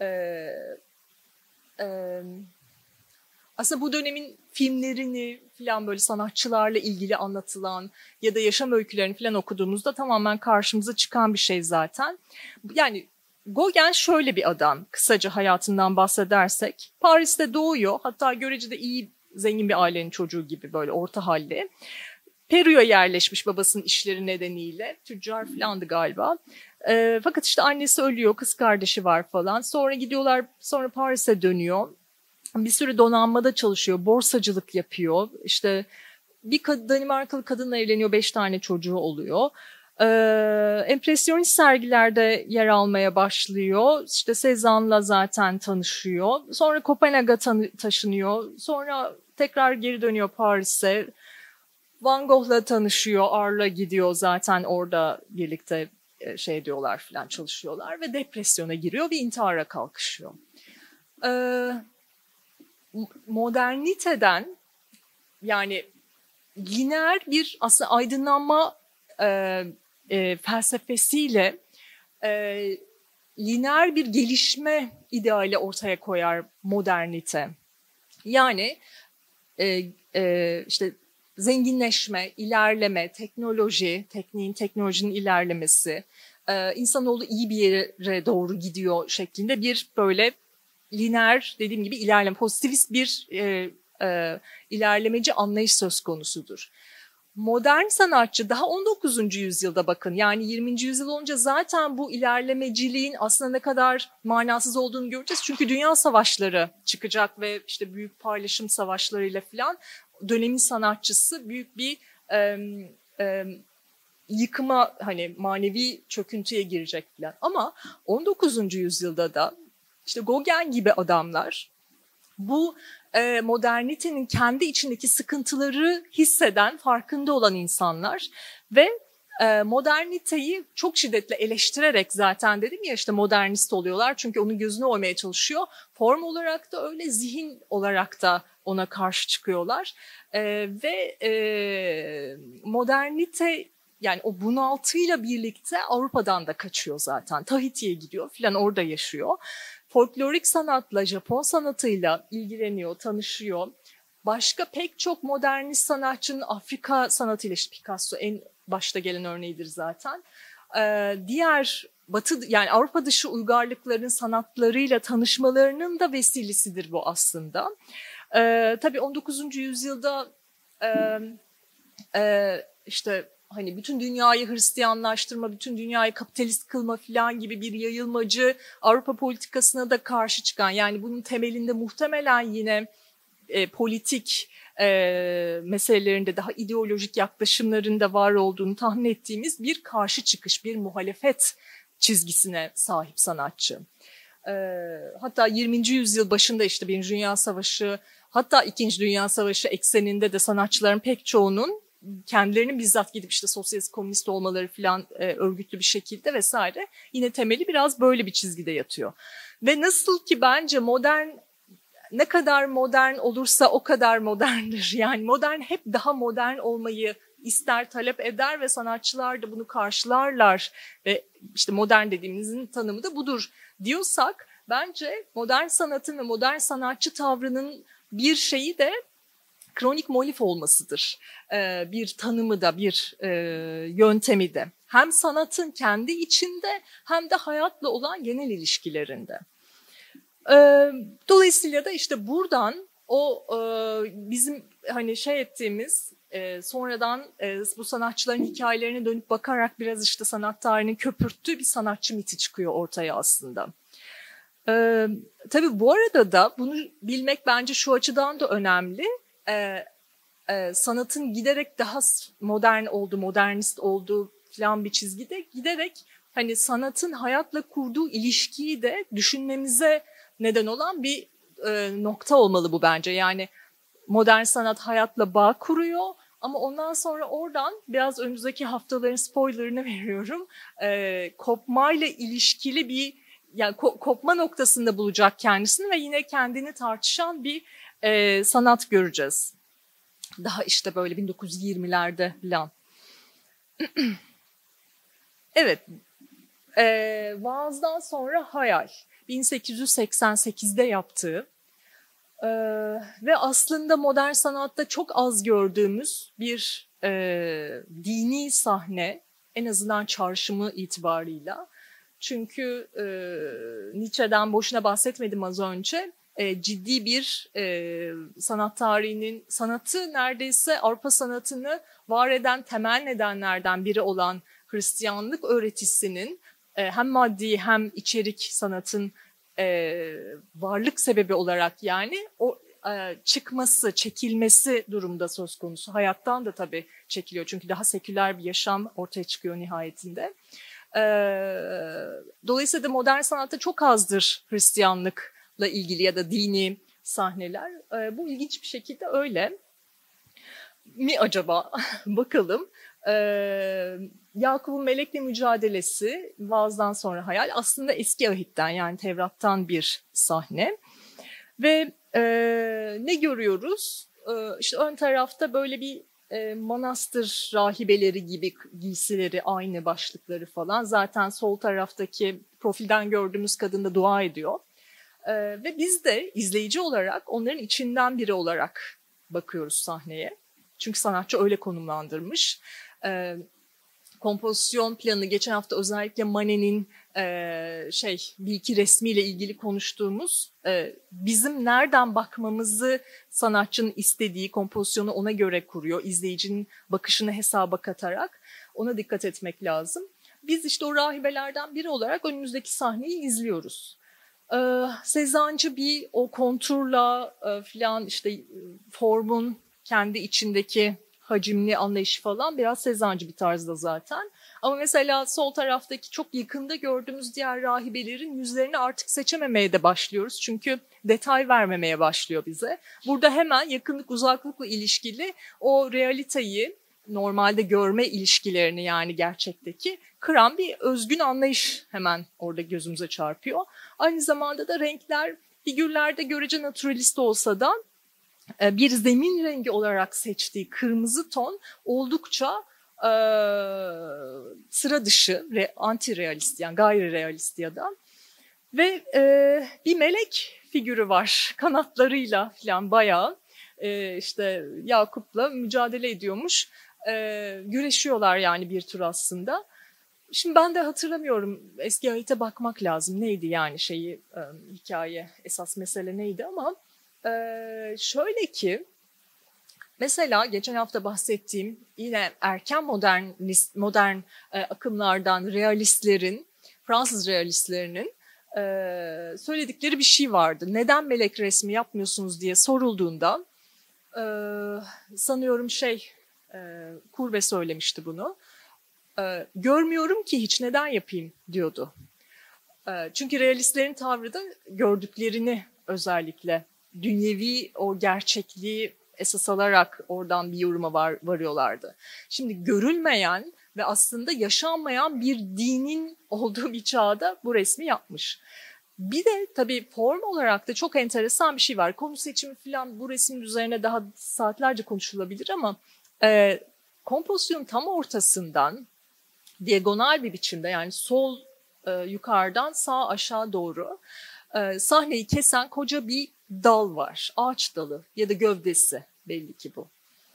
Speaker 1: Aslında bu dönemin filmlerini falan böyle sanatçılarla ilgili anlatılan ya da yaşam öykülerini falan okuduğumuzda tamamen karşımıza çıkan bir şey zaten. Yani Gauguin şöyle bir adam, kısaca hayatından bahsedersek. Paris'te doğuyor, hatta görece de iyi, zengin bir ailenin çocuğu gibi böyle orta halli. Peru'ya yerleşmiş babasının işleri nedeniyle. Tüccar falandı galiba. Fakat işte annesi ölüyor, kız kardeşi var falan. Sonra gidiyorlar, sonra Paris'e dönüyor. Bir süre donanmada çalışıyor, borsacılık yapıyor. İşte bir Danimarkalı kadınla evleniyor, 5 tane çocuğu oluyor. Empresyonist sergilerde yer almaya başlıyor. İşte Cézanne'la zaten tanışıyor. Sonra Kopenhag'a taşınıyor. Sonra tekrar geri dönüyor Paris'e. Van Gogh'la tanışıyor, Arles'a gidiyor, zaten orada birlikte şey diyorlar falan, çalışıyorlar ve depresyona giriyor ve intihara kalkışıyor. Moderniteden, yani lineer bir aslında aydınlanma felsefesiyle lineer bir gelişme ideali ortaya koyar modernite. Yani işte zenginleşme, ilerleme, teknoloji, teknolojinin ilerlemesi, insanoğlu iyi bir yere doğru gidiyor şeklinde bir böyle lineer, dediğim gibi ilerleme, pozitivist bir ilerlemeci anlayış söz konusudur. Modern sanatçı daha 19. yüzyılda bakın, yani 20. yüzyıl olunca zaten bu ilerlemeciliğin aslında ne kadar manasız olduğunu göreceğiz. Çünkü dünya savaşları çıkacak ve işte büyük paylaşım savaşlarıyla falan dönemin sanatçısı büyük bir yıkıma, hani manevi çöküntüye girecek falan. Ama 19. yüzyılda da işte Gauguin gibi adamlar, bu modernitenin kendi içindeki sıkıntıları hisseden, farkında olan insanlar ve moderniteyi çok şiddetle eleştirerek, zaten dedim ya işte modernist oluyorlar çünkü onun gözüne oymaya çalışıyor. Form olarak da öyle, zihin olarak da ona karşı çıkıyorlar. Ve modernite, yani o bunaltıyla birlikte Avrupa'dan da kaçıyor zaten. Tahiti'ye gidiyor filan, orada yaşıyor. Folklorik sanatla, Japon sanatıyla ilgileniyor, tanışıyor. Başka pek çok modernist sanatçının Afrika sanatıyla, işte Picasso en başta gelen örneğidir zaten. Diğer Batı, yani Avrupa dışı uygarlıkların sanatlarıyla tanışmalarının da vesilesidir bu aslında. Tabii 19. yüzyılda işte hani bütün dünyayı Hristiyanlaştırma, bütün dünyayı kapitalist kılma falan gibi bir yayılmacı Avrupa politikasına da karşı çıkan, yani bunun temelinde muhtemelen yine politik meselelerinde, daha ideolojik yaklaşımlarında var olduğunu tahmin ettiğimiz bir karşı çıkış, bir muhalefet çizgisine sahip sanatçı. Hatta 20. yüzyıl başında işte Birinci Dünya Savaşı, hatta İkinci Dünya Savaşı ekseninde de sanatçıların pek çoğunun kendilerinin bizzat gidip işte sosyalist, komünist olmaları falan örgütlü bir şekilde vesaire, yine temeli biraz böyle bir çizgide yatıyor. Ve nasıl ki bence modern, ne kadar modern olursa o kadar moderndir. Yani modern hep daha modern olmayı ister, talep eder ve sanatçılar da bunu karşılarlar ve işte modern dediğimizin tanımı da budur diyorsak, bence modern sanatın ve modern sanatçı tavrının bir şeyi de kronik muhalif olmasıdır. Bir tanımı da, bir yöntemi de. Hem sanatın kendi içinde hem de hayatla olan genel ilişkilerinde. Dolayısıyla da işte buradan o bizim hani şey ettiğimiz, sonradan bu sanatçıların hikayelerine dönüp bakarak biraz işte sanat tarihini köpürttüğü bir sanatçı miti çıkıyor ortaya aslında. Tabii bu arada da bunu bilmek bence şu açıdan da önemli. Sanatın giderek daha modern oldu, modernist olduğu falan bir çizgide giderek hani sanatın hayatla kurduğu ilişkiyi de düşünmemize neden olan bir nokta olmalı bu bence. Yani modern sanat hayatla bağ kuruyor ama ondan sonra oradan biraz önümüzdeki haftaların spoilerını veriyorum. Kopmayla ilişkili bir yani kopma noktasında bulacak kendisini ve yine kendini tartışan bir sanat göreceğiz. Daha işte böyle 1920'lerde falan. Evet, Vaaz'dan sonra Hayal. 1888'de yaptığı ve aslında modern sanatta çok az gördüğümüz bir dini sahne, en azından çağrışımı itibarıyla. Çünkü Nietzsche'den boşuna bahsetmedim az önce. Ciddi bir sanat tarihinin, sanatı neredeyse Avrupa sanatını var eden temel nedenlerden biri olan Hristiyanlık öğretisinin hem maddi hem içerik sanatın varlık sebebi olarak yani o çıkması, çekilmesi durumda söz konusu. Hayattan da tabii çekiliyor çünkü daha seküler bir yaşam ortaya çıkıyor nihayetinde. Dolayısıyla da modern sanatta çok azdır Hristiyanlıkla ilgili ya da dini sahneler. Bu ilginç bir şekilde öyle mi acaba? Bakalım. Yakup'un melekle mücadelesi, Vaaz'dan sonra Hayal aslında eski ahitten yani Tevrat'tan bir sahne. Ve ne görüyoruz? İşte ön tarafta böyle bir manastır rahibeleri gibi giysileri, aynı başlıkları falan. Zaten sol taraftaki profilden gördüğümüz kadın da dua ediyor. Ve biz de izleyici olarak onların içinden biri olarak bakıyoruz sahneye. Çünkü sanatçı öyle konumlandırmış. Kompozisyon planı geçen hafta özellikle Manet'in bir iki resmiyle ilgili konuştuğumuz bizim nereden bakmamızı sanatçının istediği kompozisyonu ona göre kuruyor. İzleyicinin bakışını hesaba katarak ona dikkat etmek lazım. Biz işte o rahibelerden biri olarak önümüzdeki sahneyi izliyoruz. Sezancı bir o konturla falan işte formun kendi içindeki hacimli anlayışı falan biraz Sezancı bir tarzda zaten. Ama mesela sol taraftaki çok yakında gördüğümüz diğer rahibelerin yüzlerini artık seçememeye de başlıyoruz. Çünkü detay vermemeye başlıyor bize. Burada hemen yakınlık uzaklıkla ilişkili o realiteyi, normalde görme ilişkilerini yani gerçekteki kıran bir özgün anlayış hemen orada gözümüze çarpıyor. Aynı zamanda da renkler figürlerde görece naturalist olsa da bir zemin rengi olarak seçtiği kırmızı ton oldukça sıra dışı, anti-realist yani gayri realist ya da. Ve bir melek figürü var kanatlarıyla falan bayağı işte Yakup'la mücadele ediyormuş. Güreşiyorlar yani bir tür aslında. Şimdi ben de hatırlamıyorum, eski ayete bakmak lazım neydi yani hikaye esas mesele neydi ama şöyle ki mesela geçen hafta bahsettiğim yine erken modern akımlardan realistlerin, Fransız realistlerinin söyledikleri bir şey vardı. Neden melek resmi yapmıyorsunuz diye sorulduğunda sanıyorum Courbet söylemişti bunu. Görmüyorum ki hiç neden yapayım diyordu. Çünkü realistlerin tavrı da gördüklerini özellikle dünyevi o gerçekliği esas alarak oradan bir yoruma varıyorlardı. Şimdi görülmeyen ve aslında yaşanmayan bir dinin olduğu bir çağda bu resmi yapmış. Bir de tabii form olarak da çok enteresan bir şey var. Konu seçimi falan bu resmin üzerine daha saatlerce konuşulabilir ama kompozisyonun tam ortasından diagonal bir biçimde yani sol yukarıdan sağ aşağı doğru sahneyi kesen koca bir dal var. Ağaç dalı ya da gövdesi belli ki bu.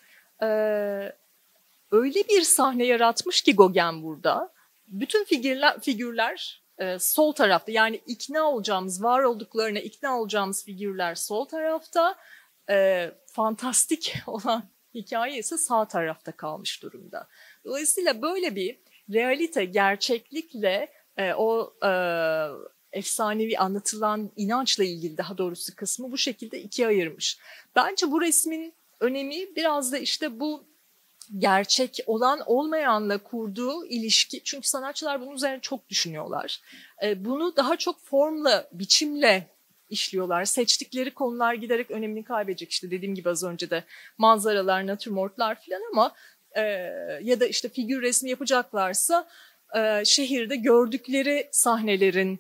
Speaker 1: Öyle bir sahne yaratmış ki Gauguin burada. Bütün figürler sol tarafta yani ikna olacağımız, var olduklarına ikna olacağımız figürler sol tarafta. Fantastik olan hikaye ise sağ tarafta kalmış durumda. Dolayısıyla böyle bir realite, gerçeklikle o efsanevi anlatılan inançla ilgili daha doğrusu kısmı bu şekilde ikiye ayırmış. Bence bu resmin önemi biraz da işte bu gerçek olan olmayanla kurduğu ilişki. Çünkü sanatçılar bunun üzerine çok düşünüyorlar. Bunu daha çok formla, biçimle işliyorlar. Seçtikleri konular giderek önemini kaybedecek. İşte dediğim gibi az önce de manzaralar, natürmortlar falan ama ya da işte figür resmi yapacaklarsa şehirde gördükleri sahnelerin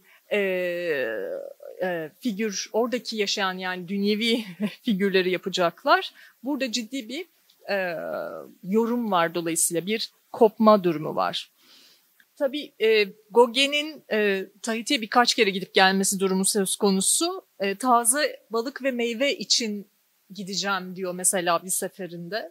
Speaker 1: figür, oradaki yaşayan yani dünyevi figürleri yapacaklar. Burada ciddi bir yorum var, dolayısıyla bir kopma durumu var. Tabii Gauguin'in Tahiti'ye birkaç kere gidip gelmesi durumu söz konusu. Taze balık ve meyve için gideceğim diyor mesela bir seferinde.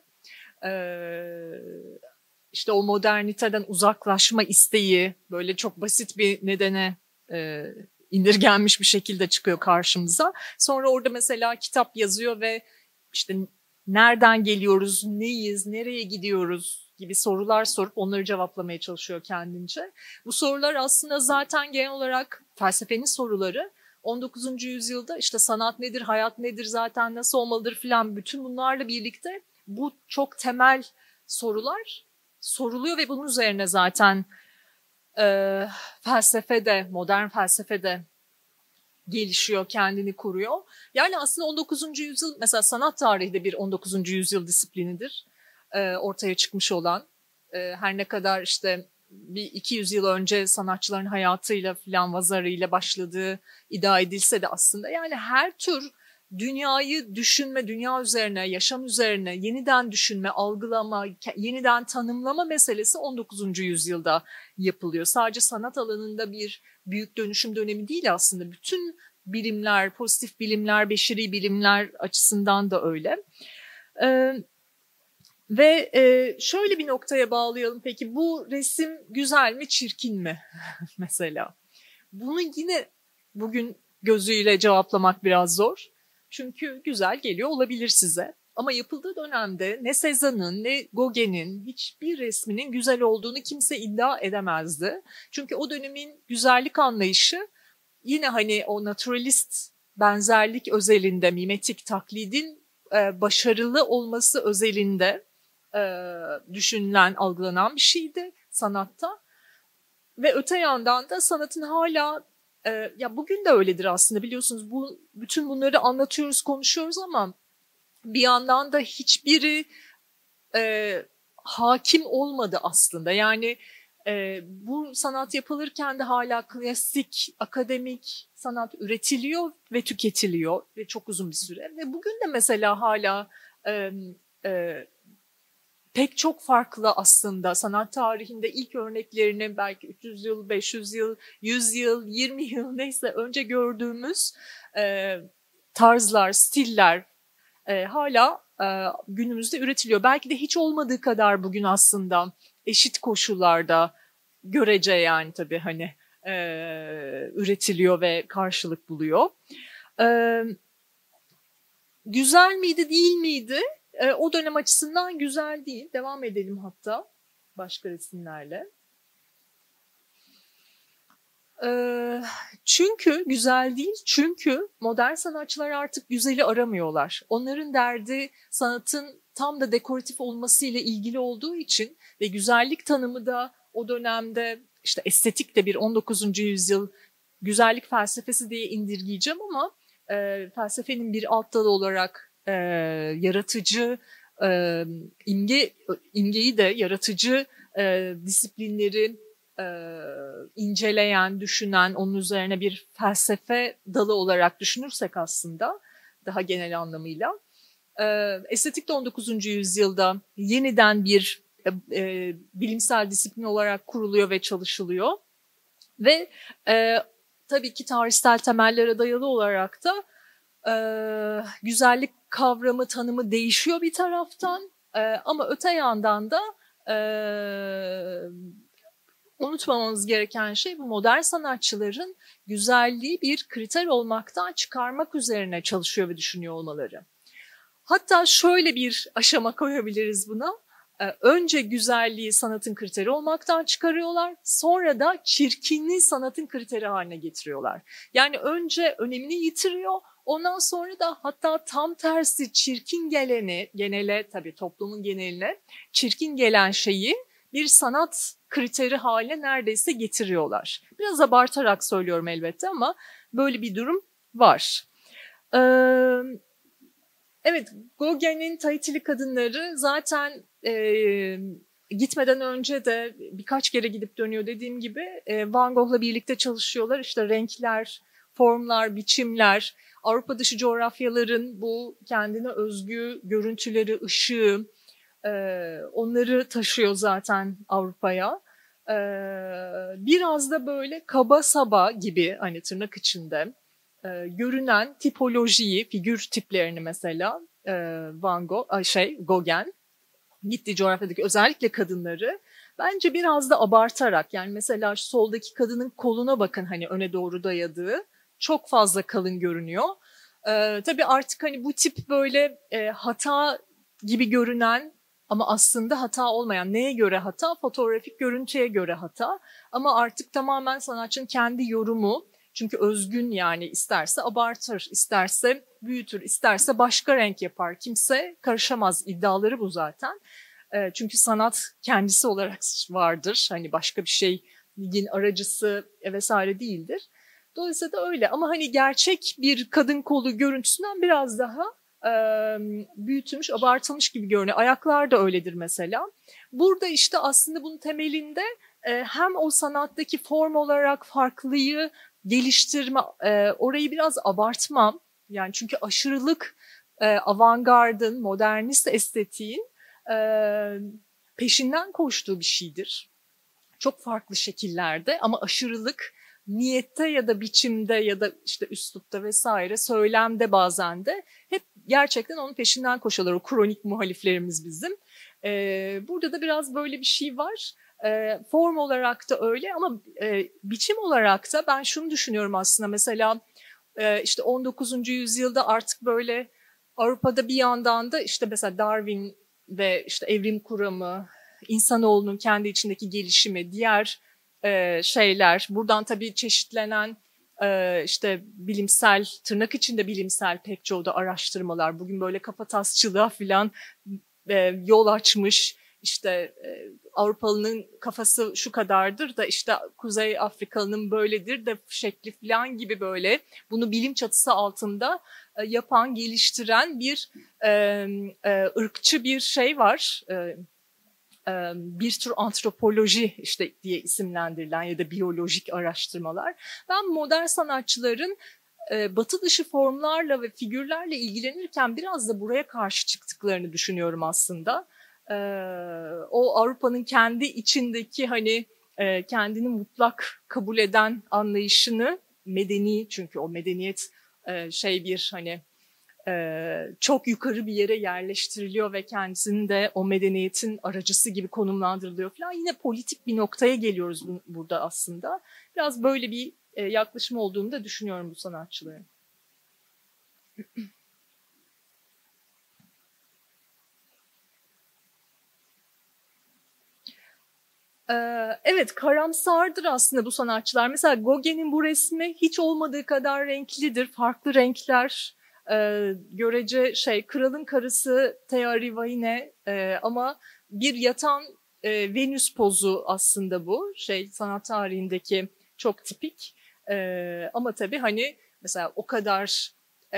Speaker 1: İşte o moderniteden uzaklaşma isteği böyle çok basit bir nedene indirgenmiş bir şekilde çıkıyor karşımıza. Sonra orada mesela kitap yazıyor ve işte nereden geliyoruz, neyiz, nereye gidiyoruz gibi sorular sorup onları cevaplamaya çalışıyor kendince. Bu sorular aslında zaten genel olarak felsefenin soruları. 19. yüzyılda işte sanat nedir, hayat nedir, zaten nasıl olmalıdır filan, bütün bunlarla birlikte bu çok temel sorular soruluyor ve bunun üzerine zaten felsefede, modern felsefede gelişiyor, kendini kuruyor. Yani aslında 19. yüzyıl mesela sanat tarihi de bir 19. yüzyıl disiplinidir. Ortaya çıkmış olan. Her ne kadar işte bir 200 yıl önce sanatçıların hayatıyla filan vazarıyla başladığı iddia edilse de aslında yani her tür dünyayı düşünme, dünya üzerine, yaşam üzerine yeniden düşünme, algılama, yeniden tanımlama meselesi 19. yüzyılda yapılıyor. Sadece sanat alanında bir büyük dönüşüm dönemi değil aslında. Bütün bilimler, pozitif bilimler, beşeri bilimler açısından da öyle. Ve şöyle bir noktaya bağlayalım. Peki bu resim güzel mi, çirkin mi mesela? Bunu yine bugün gözüyle cevaplamak biraz zor. Çünkü güzel geliyor olabilir size. Ama yapıldığı dönemde ne Cézanne'ın ne Gauguin'in hiçbir resminin güzel olduğunu kimse iddia edemezdi. Çünkü o dönemin güzellik anlayışı yine hani o naturalist benzerlik özelinde, mimetik taklidin başarılı olması özelinde düşünülen, algılanan bir şeydi sanatta. Ve öte yandan da sanatın hala, ya bugün de öyledir aslında, biliyorsunuz bütün bunları anlatıyoruz, konuşuyoruz ama bir yandan da hiçbiri hakim olmadı aslında. Yani bu sanat yapılırken de hala klasik, akademik sanat üretiliyor ve tüketiliyor ve çok uzun bir süre. Ve bugün de mesela hala pek çok farklı aslında sanat tarihinde ilk örneklerini belki 300 yıl, 500 yıl, 100 yıl, 20 yıl neyse önce gördüğümüz tarzlar, stiller hala günümüzde üretiliyor. Belki de hiç olmadığı kadar bugün aslında eşit koşullarda görece yani tabii hani üretiliyor ve karşılık buluyor. Güzel miydi, değil miydi? O dönem açısından güzel değil. Devam edelim hatta başka resimlerle. Çünkü güzel değil, çünkü modern sanatçılar artık güzeli aramıyorlar. Onların derdi sanatın tam da dekoratif olmasıyla ilgili olduğu için ve güzellik tanımı da o dönemde işte estetik de bir 19. yüzyıl güzellik felsefesi diye indirgeyeceğim ama felsefenin bir alt dalı olarak yaratıcı imgeyi de yaratıcı disiplinleri inceleyen, düşünen, onun üzerine bir felsefe dalı olarak düşünürsek aslında daha genel anlamıyla estetik de 19. yüzyılda yeniden bir bilimsel disiplin olarak kuruluyor ve çalışılıyor ve tabii ki tarihsel temellere dayalı olarak da güzellik kavramı, tanımı değişiyor bir taraftan ama öte yandan da unutmamamız gereken şey, bu modern sanatçıların güzelliği bir kriter olmaktan çıkarmak üzerine çalışıyor ve düşünüyor olmaları. Hatta şöyle bir aşama koyabiliriz buna. Önce güzelliği sanatın kriteri olmaktan çıkarıyorlar, sonra da çirkinliği sanatın kriteri haline getiriyorlar. Yani önce önemini yitiriyor, ondan sonra da hatta tam tersi çirkin geleni, genele tabii toplumun geneline çirkin gelen şeyi bir sanat kriteri haline neredeyse getiriyorlar. Biraz abartarak söylüyorum elbette ama böyle bir durum var. Evet, Gauguin'in Tahitili kadınları zaten gitmeden önce de birkaç kere gidip dönüyor dediğim gibi Van Gogh'la birlikte çalışıyorlar. İşte renkler, formlar, biçimler, Avrupa dışı coğrafyaların bu kendine özgü görüntüleri, ışığı, onları taşıyor zaten Avrupa'ya. Biraz da böyle kaba saba gibi hani tırnak içinde görünen tipolojiyi, figür tiplerini mesela Van Gogh, Gauguin gittiği coğrafyadaki özellikle kadınları bence biraz da abartarak, yani mesela şu soldaki kadının koluna bakın, hani öne doğru dayadığı çok fazla kalın görünüyor. Tabii artık hani bu tip böyle hata gibi görünen ama aslında hata olmayan, neye göre hata? Fotoğrafik görüntüye göre hata. Ama artık tamamen sanatçının kendi yorumu. Çünkü özgün, yani isterse abartır, isterse büyütür, isterse başka renk yapar. Kimse karışamaz, iddiaları bu zaten. Çünkü sanat kendisi olarak vardır. Hani başka bir şeyin aracısı vesaire değildir. Dolayısıyla da öyle, ama hani gerçek bir kadın kolu görüntüsünden biraz daha büyütülmüş, abartılmış gibi görünüyor. Ayaklar da öyledir mesela. Burada işte aslında bunun temelinde hem o sanattaki form olarak farklıyı geliştirme, orayı biraz abartmam. Yani çünkü aşırılık avantgardın, modernist estetiğin peşinden koştuğu bir şeydir. Çok farklı şekillerde, ama aşırılık niyette ya da biçimde ya da işte üslupta vesaire, söylemde bazen de hep gerçekten onun peşinden koşuyorlar o kronik muhaliflerimiz bizim. Burada da biraz böyle bir şey var. Form olarak da öyle, ama biçim olarak da ben şunu düşünüyorum aslında, mesela işte 19. yüzyılda artık böyle Avrupa'da bir yandan da işte mesela Darwin ve işte evrim kuramı, insanoğlunun kendi içindeki gelişimi, diğer şeyler, buradan tabii çeşitlenen işte bilimsel, tırnak içinde bilimsel pek çoğu da araştırmalar, bugün böyle kafatasçılığa falan yol açmış. İşte Avrupalı'nın kafası şu kadardır da işte Kuzey Afrikalı'nın böyledir de şekli falan gibi, böyle bunu bilim çatısı altında yapan, geliştiren bir ırkçı bir şey var. Bir tür antropoloji işte diye isimlendirilen ya da biyolojik araştırmalar. Ben modern sanatçıların batı dışı formlarla ve figürlerle ilgilenirken biraz da buraya karşı çıktıklarını düşünüyorum aslında. O Avrupa'nın kendi içindeki hani kendini mutlak kabul eden anlayışını, medeni, çünkü o medeniyet bir hani çok yukarı bir yere yerleştiriliyor ve kendisini de o medeniyetin aracısı gibi konumlandırılıyor falan. Yine politik bir noktaya geliyoruz burada aslında. Biraz böyle bir yaklaşım olduğunu da düşünüyorum bu sanatçıların. Evet, karamsardır aslında bu sanatçılar. Mesela Gauguin'in bu resmi hiç olmadığı kadar renklidir. Farklı renkler, görece Kralın Karısı Thea Rivine, ama bir yatan Venüs pozu aslında bu. Sanat tarihindeki çok tipik. Ama tabii hani mesela o kadar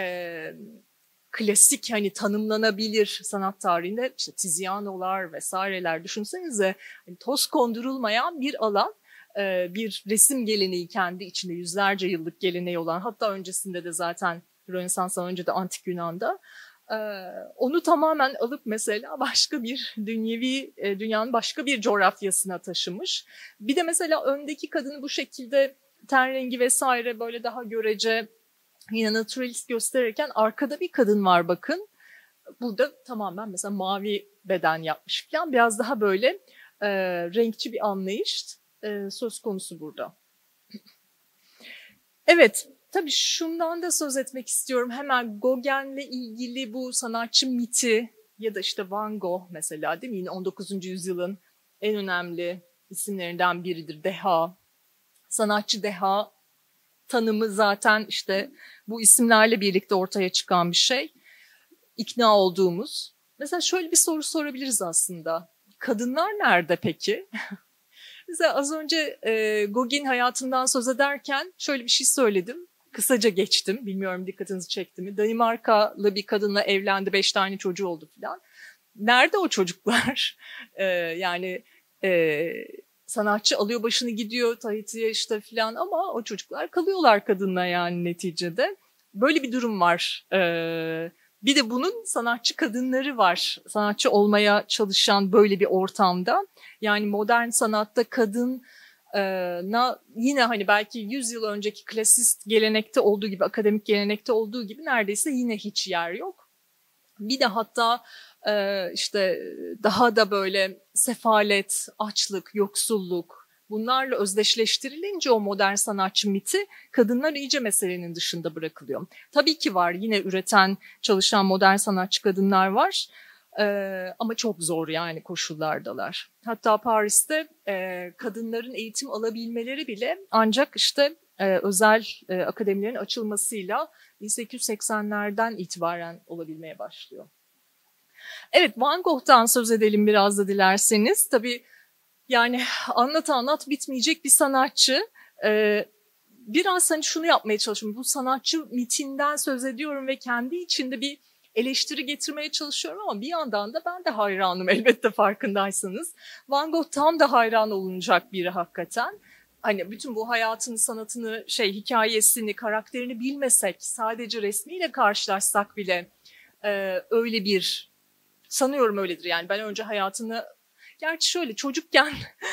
Speaker 1: klasik, hani tanımlanabilir sanat tarihinde işte Tiziano'lar vesaireler düşünsenize, hani toz kondurulmayan bir alan, bir resim geleneği kendi içinde yüzlerce yıllık geleneği olan, hatta öncesinde de zaten Rönesans'tan önce de Antik Yunan'da onu tamamen alıp mesela başka bir dünyanın başka bir coğrafyasına taşımış. Bir de mesela öndeki kadını bu şekilde ten rengi vesaire böyle daha görece yine naturalist gösterirken, arkada bir kadın var bakın. Burada tamamen mesela mavi beden yapmış falan. Biraz daha böyle renkçi bir anlayış söz konusu burada. Evet, tabii şundan da söz etmek istiyorum. Hemen Gauguin'le ilgili bu sanatçı miti, ya da işte Van Gogh mesela, değil mi? Yine 19. yüzyılın en önemli isimlerinden biridir. Deha, sanatçı deha tanımı zaten işte bu isimlerle birlikte ortaya çıkan bir şey. İkna olduğumuz. Mesela şöyle bir soru sorabiliriz aslında. Kadınlar nerede peki? Mesela az önce Gogin hayatından söz ederken şöyle bir şey söyledim. Kısaca geçtim. Bilmiyorum dikkatinizi çekti mi? Danimarkalı bir kadınla evlendi. 5 tane çocuğu oldu falan. Nerede o çocuklar? Yani sanatçı alıyor başını gidiyor Tahiti'ye işte falan ama o çocuklar kalıyorlar kadınla yani neticede. Böyle bir durum var. Bir de bunun sanatçı kadınları var. Sanatçı olmaya çalışan böyle bir ortamda. Yani modern sanatta kadın yine hani belki 100 yıl önceki klasist gelenekte olduğu gibi, akademik gelenekte olduğu gibi neredeyse yine hiç yer yok. Bir de hatta işte daha da böyle sefalet, açlık, yoksulluk bunlarla özdeşleştirilince o modern sanatçı miti kadınlar iyice meselenin dışında bırakılıyor. Tabii ki var yine üreten, çalışan modern sanatçı kadınlar var. Ama çok zor yani koşullardalar. Hatta Paris'te kadınların eğitim alabilmeleri bile ancak işte özel akademilerin açılmasıyla 1880'lerden itibaren olabilmeye başlıyor. Evet, Van Gogh'tan söz edelim biraz da dilerseniz. Tabii yani anlat bitmeyecek bir sanatçı. Biraz hani şunu yapmaya çalışıyorum. Bu sanatçı mitinden söz ediyorum ve kendi içinde bir eleştiri getirmeye çalışıyorum ama bir yandan da ben de hayranım elbette farkındaysanız. Van Gogh tam da hayran olunacak biri hakikaten. Hani bütün bu hayatını, sanatını, hikayesini, karakterini bilmesek, sadece resmiyle karşılaşsak bile öyle bir, sanıyorum öyledir yani. Ben önce hayatını, gerçi şöyle çocukken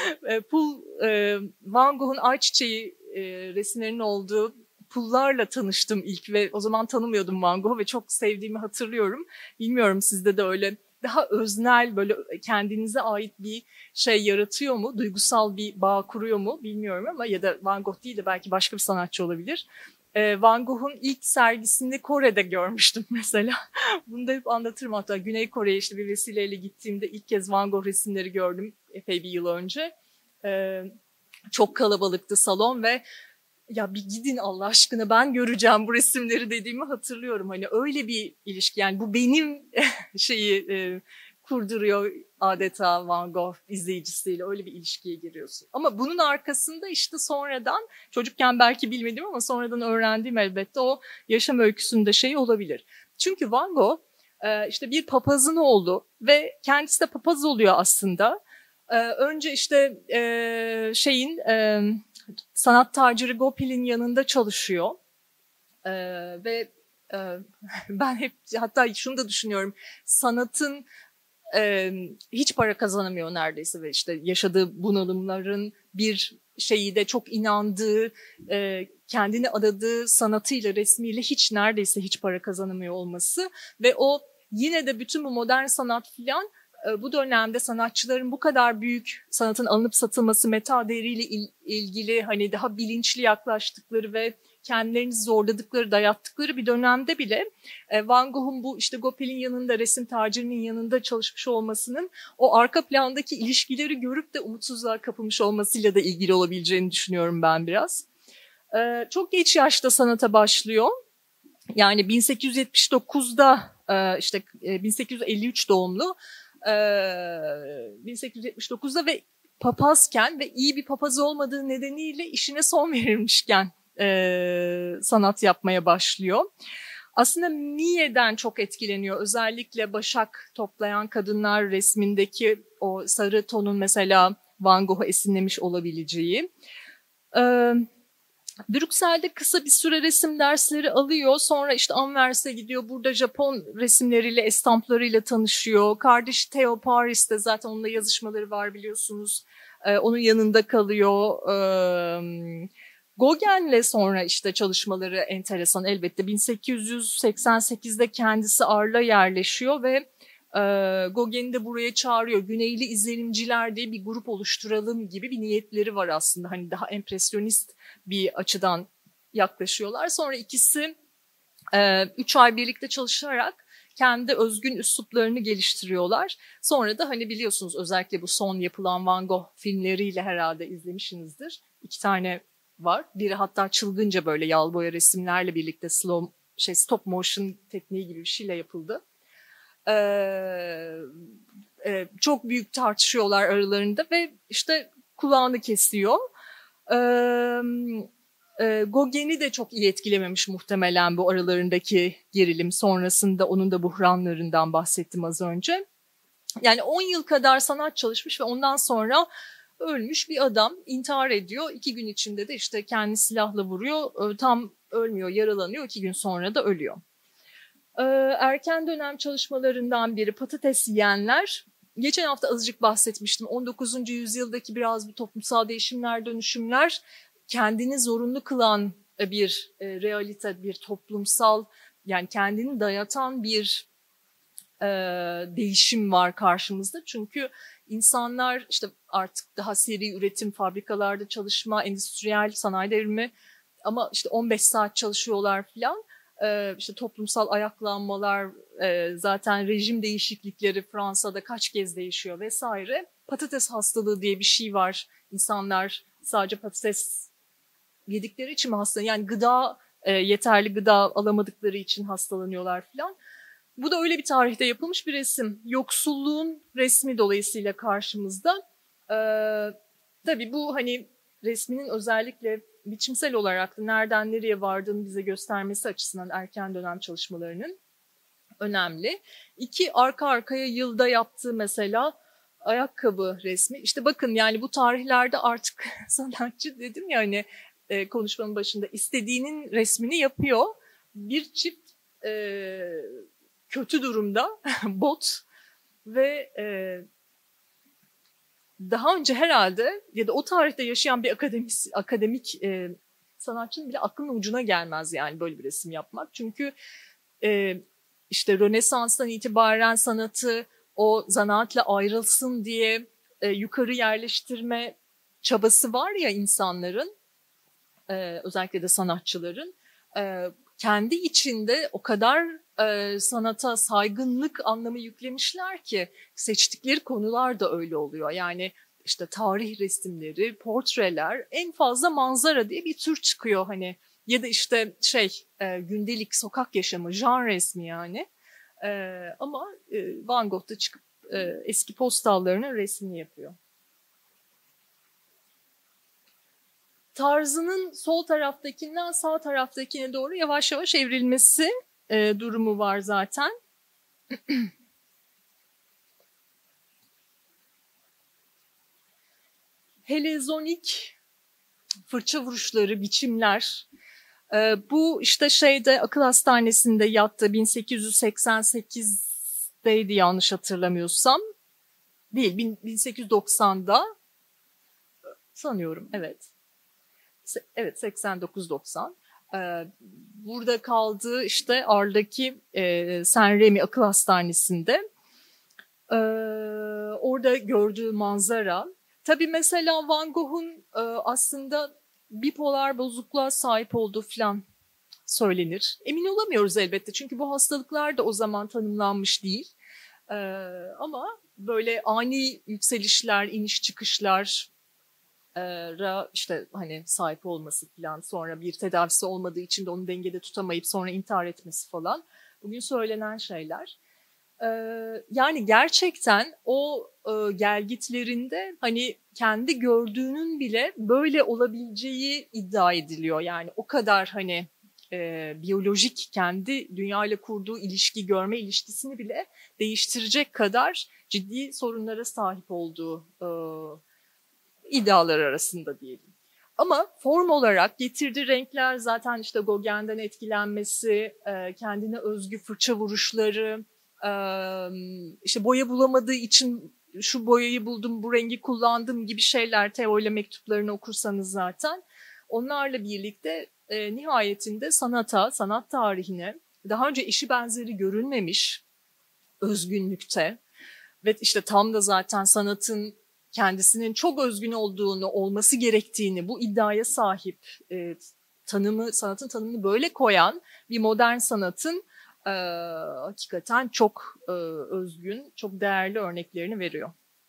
Speaker 1: Van Gogh'un Ayçiçeği resimlerinin olduğu pullarla tanıştım ilk ve o zaman tanımıyordum Van Gogh'u ve çok sevdiğimi hatırlıyorum. Bilmiyorum sizde de öyle daha öznel böyle kendinize ait bir şey yaratıyor mu? Duygusal bir bağ kuruyor mu bilmiyorum ama ya da Van Gogh değil de belki başka bir sanatçı olabilir. Van Gogh'un ilk sergisini Kore'de görmüştüm mesela. Bunu da hep anlatırım hatta. Güney Kore'ye işte bir vesileyle gittiğimde ilk kez Van Gogh resimleri gördüm epey bir yıl önce. Çok kalabalıktı salon ve ya bir gidin Allah aşkına ben göreceğim bu resimleri dediğimi hatırlıyorum. Hani öyle bir ilişki yani bu benim kurduruyor adeta Van Gogh izleyicisiyle öyle bir ilişkiye giriyorsun. Ama bunun arkasında işte sonradan çocukken belki bilmedim ama sonradan öğrendiğim elbette o yaşam öyküsünde olabilir. Çünkü Van Gogh işte bir papazın oğlu ve kendisi de papaz oluyor aslında. Önce işte sanat taciri Goupil'in yanında çalışıyor ve ben hep hatta şunu da düşünüyorum sanatın hiç para kazanamıyor neredeyse ve işte yaşadığı bunalımların bir şeyi de çok inandığı kendini adadığı sanatıyla resmiyle neredeyse hiç para kazanamıyor olması ve o yine de bütün bu modern sanat filan bu dönemde sanatçıların bu kadar büyük sanatın alınıp satılması meta değeriyle ilgili hani daha bilinçli yaklaştıkları ve kendilerini zorladıkları, dayattıkları bir dönemde bile Van Gogh'un bu işte Goupil'in yanında, resim tacirinin yanında çalışmış olmasının o arka plandaki ilişkileri görüp de umutsuzluğa kapılmış olmasıyla da ilgili olabileceğini düşünüyorum ben biraz. Çok geç yaşta sanata başlıyor. Yani 1879'da işte 1853 doğumlu 1879'da ve papazken ve iyi bir papaz olmadığı nedeniyle işine son verilmişken sanat yapmaya başlıyor. Aslında Miye'den çok etkileniyor. Özellikle başak toplayan kadınlar resmindeki o sarı tonun mesela Van Gogh'u esinlemiş olabileceği. Brüksel'de kısa bir süre resim dersleri alıyor. Sonra işte Anvers'e gidiyor. Burada Japon resimleriyle, estamplarıyla tanışıyor. Kardeşi Theo Paris'te zaten onunla yazışmaları var biliyorsunuz. Onun yanında kalıyor. Gauguin'le sonra işte çalışmaları enteresan elbette. 1888'de kendisi Arl'a yerleşiyor ve Gauguin'i de buraya çağırıyor. Güneyli izlenimciler diye bir grup oluşturalım gibi bir niyetleri var aslında. Hani daha empresyonist bir açıdan yaklaşıyorlar. Sonra ikisi 3 ay birlikte çalışarak kendi özgün üsluplarını geliştiriyorlar. Sonra da hani biliyorsunuz özellikle bu son yapılan Van Gogh filmleriyle herhalde izlemişsinizdir. 2 tane var. Biri hatta çılgınca böyle yağlı boya resimlerle birlikte stop motion tekniği gibi bir şeyle yapıldı. Çok büyük tartışıyorlar aralarında ve işte kulağını kesiyor. Gauguin'i de çok iyi etkilememiş muhtemelen bu aralarındaki gerilim. Sonrasında onun da buhranlarından bahsettim az önce. Yani 10 yıl kadar sanat çalışmış ve ondan sonra ölmüş bir adam intihar ediyor. 2 gün içinde de işte kendi silahla vuruyor. Tam ölmüyor, yaralanıyor. 2 gün sonra da ölüyor. Erken dönem çalışmalarından biri Patates Yiyenler. Geçen hafta azıcık bahsetmiştim. 19. yüzyıldaki biraz bir toplumsal değişimler, dönüşümler kendini zorunlu kılan bir realite, bir toplumsal, yani kendini dayatan bir değişim var karşımızda. Çünkü insanlar işte artık daha seri üretim, fabrikalarda çalışma, endüstriyel sanayi devrimi, ama işte 15 saat çalışıyorlar falan. İşte toplumsal ayaklanmalar, zaten rejim değişiklikleri Fransa'da kaç kez değişiyor vesaire. Patates hastalığı diye bir şey var. İnsanlar sadece patates yedikleri için mi hastalanıyor? Yani yeterli gıda alamadıkları için hastalanıyorlar falan. Bu da öyle bir tarihte yapılmış bir resim. Yoksulluğun resmi dolayısıyla karşımızda. Tabii bu hani resminin özellikle biçimsel olarak da nereden nereye vardığını bize göstermesi açısından erken dönem çalışmalarının önemli. 2 arka arkaya yılda yaptığı mesela ayakkabı resmi. İşte bakın yani bu tarihlerde artık sanatçı dedim ya hani konuşmanın başında istediğinin resmini yapıyor. Bir çift kötü durumda bot ve daha önce herhalde ya da o tarihte yaşayan bir akademik sanatçının bile aklının ucuna gelmez yani böyle bir resim yapmak. Çünkü işte Rönesans'tan itibaren sanatı o zanaatla ayrılsın diye yukarı yerleştirme çabası var ya insanların, özellikle de sanatçıların. Kendi içinde o kadar sanata saygınlık anlamı yüklemişler ki seçtikleri konular da öyle oluyor. Yani işte tarih resimleri, portreler, en fazla manzara diye bir tür çıkıyor hani, ya da işte gündelik sokak yaşamı, jan resmi yani. Ama Van Gogh da çıkıp eski postallarının resmini yapıyor. Tarzının sol taraftakinden sağ taraftakine doğru yavaş yavaş evrilmesi durumu var zaten. Helezonik fırça vuruşları, biçimler. Bu işte akıl hastanesinde yattı, 1888'deydi yanlış hatırlamıyorsam. Değil, 1890'da sanıyorum, evet. Evet, 89-90. Burada kaldığı işte Arl'daki Saint Remy Akıl Hastanesi'nde. Orada gördüğü manzara. Tabii mesela Van Gogh'un aslında bipolar bozukluğa sahip olduğu falan söylenir. Emin olamıyoruz elbette çünkü bu hastalıklar da o zaman tanımlanmış değil. Ama böyle ani yükselişler, iniş çıkışlar, işte hani sahip olması falan, sonra bir tedavisi olmadığı için de onu dengede tutamayıp sonra intihar etmesi falan bugün söylenen şeyler. Yani gerçekten o gelgitlerinde hani kendi gördüğünün bile böyle olabileceği iddia ediliyor. Yani o kadar hani biyolojik kendi dünyayla kurduğu ilişki, görme ilişkisini bile değiştirecek kadar ciddi sorunlara sahip olduğu iddialar arasında diyelim. Ama form olarak getirdiği renkler zaten işte Gauguin'den etkilenmesi, kendine özgü fırça vuruşları, işte boya bulamadığı için şu boyayı buldum, bu rengi kullandım gibi şeyler, Theo ile mektuplarını okursanız zaten. Onlarla birlikte nihayetinde sanat tarihine daha önce eşi benzeri görülmemiş özgünlükte ve işte tam da zaten sanatın kendisinin çok özgün olduğunu, olması gerektiğini, bu iddiaya sahip, sanatın tanımını böyle koyan bir modern sanatın hakikaten çok özgün, çok değerli örneklerini veriyor.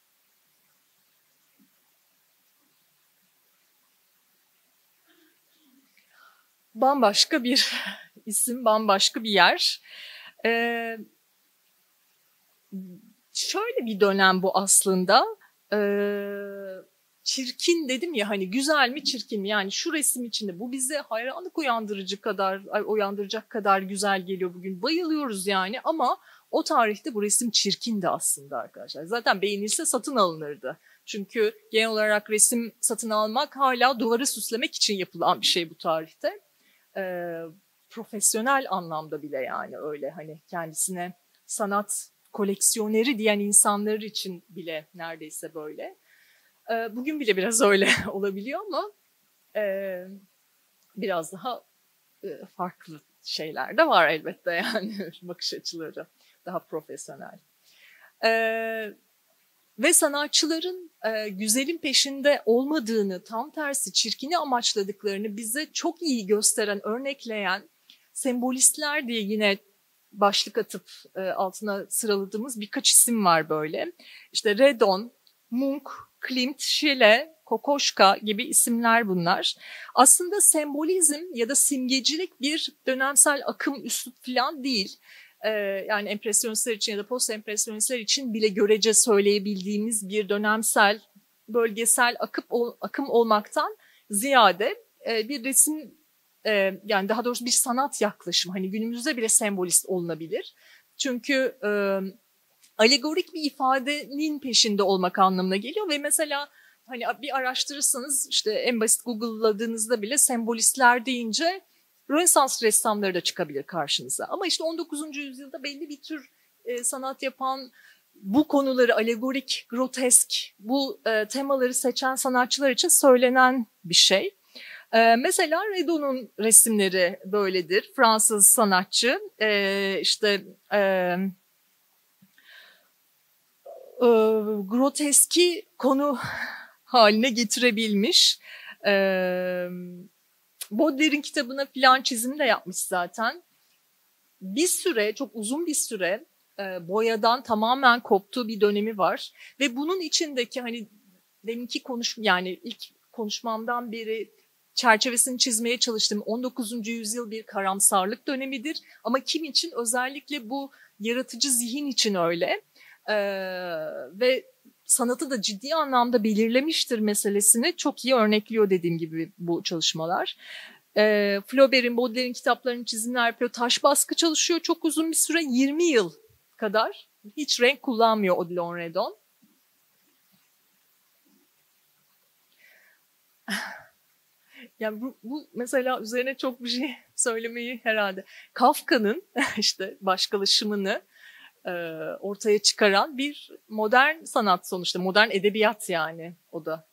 Speaker 1: Bambaşka bir isim, bambaşka bir yer. Şöyle bir dönem bu aslında. Çirkin dedim ya, hani güzel mi çirkin mi? Yani şu resim içinde bu bize hayranlık uyandıracak kadar güzel geliyor bugün. Bayılıyoruz yani, ama o tarihte bu resim çirkindi aslında arkadaşlar. Zaten beğenilse satın alınırdı. Çünkü genel olarak resim satın almak hala duvarı süslemek için yapılan bir şey bu tarihte. Profesyonel anlamda bile yani öyle, hani kendisine sanat koleksiyoneri diyen insanlar için bile neredeyse böyle. Bugün bile biraz öyle olabiliyor ama biraz daha farklı şeyler de var elbette yani bakış açıları daha profesyonel. Ve sanatçıların güzelin peşinde olmadığını, tam tersi çirkini amaçladıklarını bize çok iyi gösteren, örnekleyen sembolistler diye yine başlık atıp altına sıraladığımız birkaç isim var böyle. İşte Redon, Munch, Klimt, Schiele, Kokoschka gibi isimler bunlar. Aslında sembolizm ya da simgecilik bir dönemsel akım, üslup falan değil. Yani empresyonistler için ya da post empresyonistler için bile görece söyleyebildiğimiz bir dönemsel, bölgesel akım olmaktan ziyade bir resim, yani daha doğrusu bir sanat yaklaşımı. Hani günümüzde bile sembolist olunabilir. Çünkü alegorik bir ifadenin peşinde olmak anlamına geliyor ve mesela hani bir araştırırsanız, işte en basit Google'ladığınızda bile sembolistler deyince Rönesans ressamları da çıkabilir karşınıza. Ama işte 19. yüzyılda belli bir tür sanat yapan, bu konuları alegorik, grotesk, bu temaları seçen sanatçılar için söylenen bir şey. Mesela Redon'un resimleri böyledir. Fransız sanatçı. Groteski konu haline getirebilmiş. Baudelaire'in kitabına filan çizim de yapmış zaten. Bir süre, çok uzun bir süre boyadan tamamen koptuğu bir dönemi var. Ve bunun içindeki, hani deminki yani ilk konuşmamdan beri çerçevesini çizmeye çalıştım. 19. yüzyıl bir karamsarlık dönemidir. Ama kim için? Özellikle bu yaratıcı zihin için öyle. Ve sanatı da ciddi anlamda belirlemiştir meselesini çok iyi örnekliyor dediğim gibi bu çalışmalar. Flaubert'in, Baudelaire'in kitaplarını çizimler yapıyor. Taş baskı çalışıyor çok uzun bir süre, 20 yıl kadar. Hiç renk kullanmıyor Odilon Redon. Yani bu mesela üzerine çok bir şey söylemeyi herhalde. Kafka'nın işte başkalaşımını ortaya çıkaran bir modern sanat sonuçta. Modern edebiyat yani o da.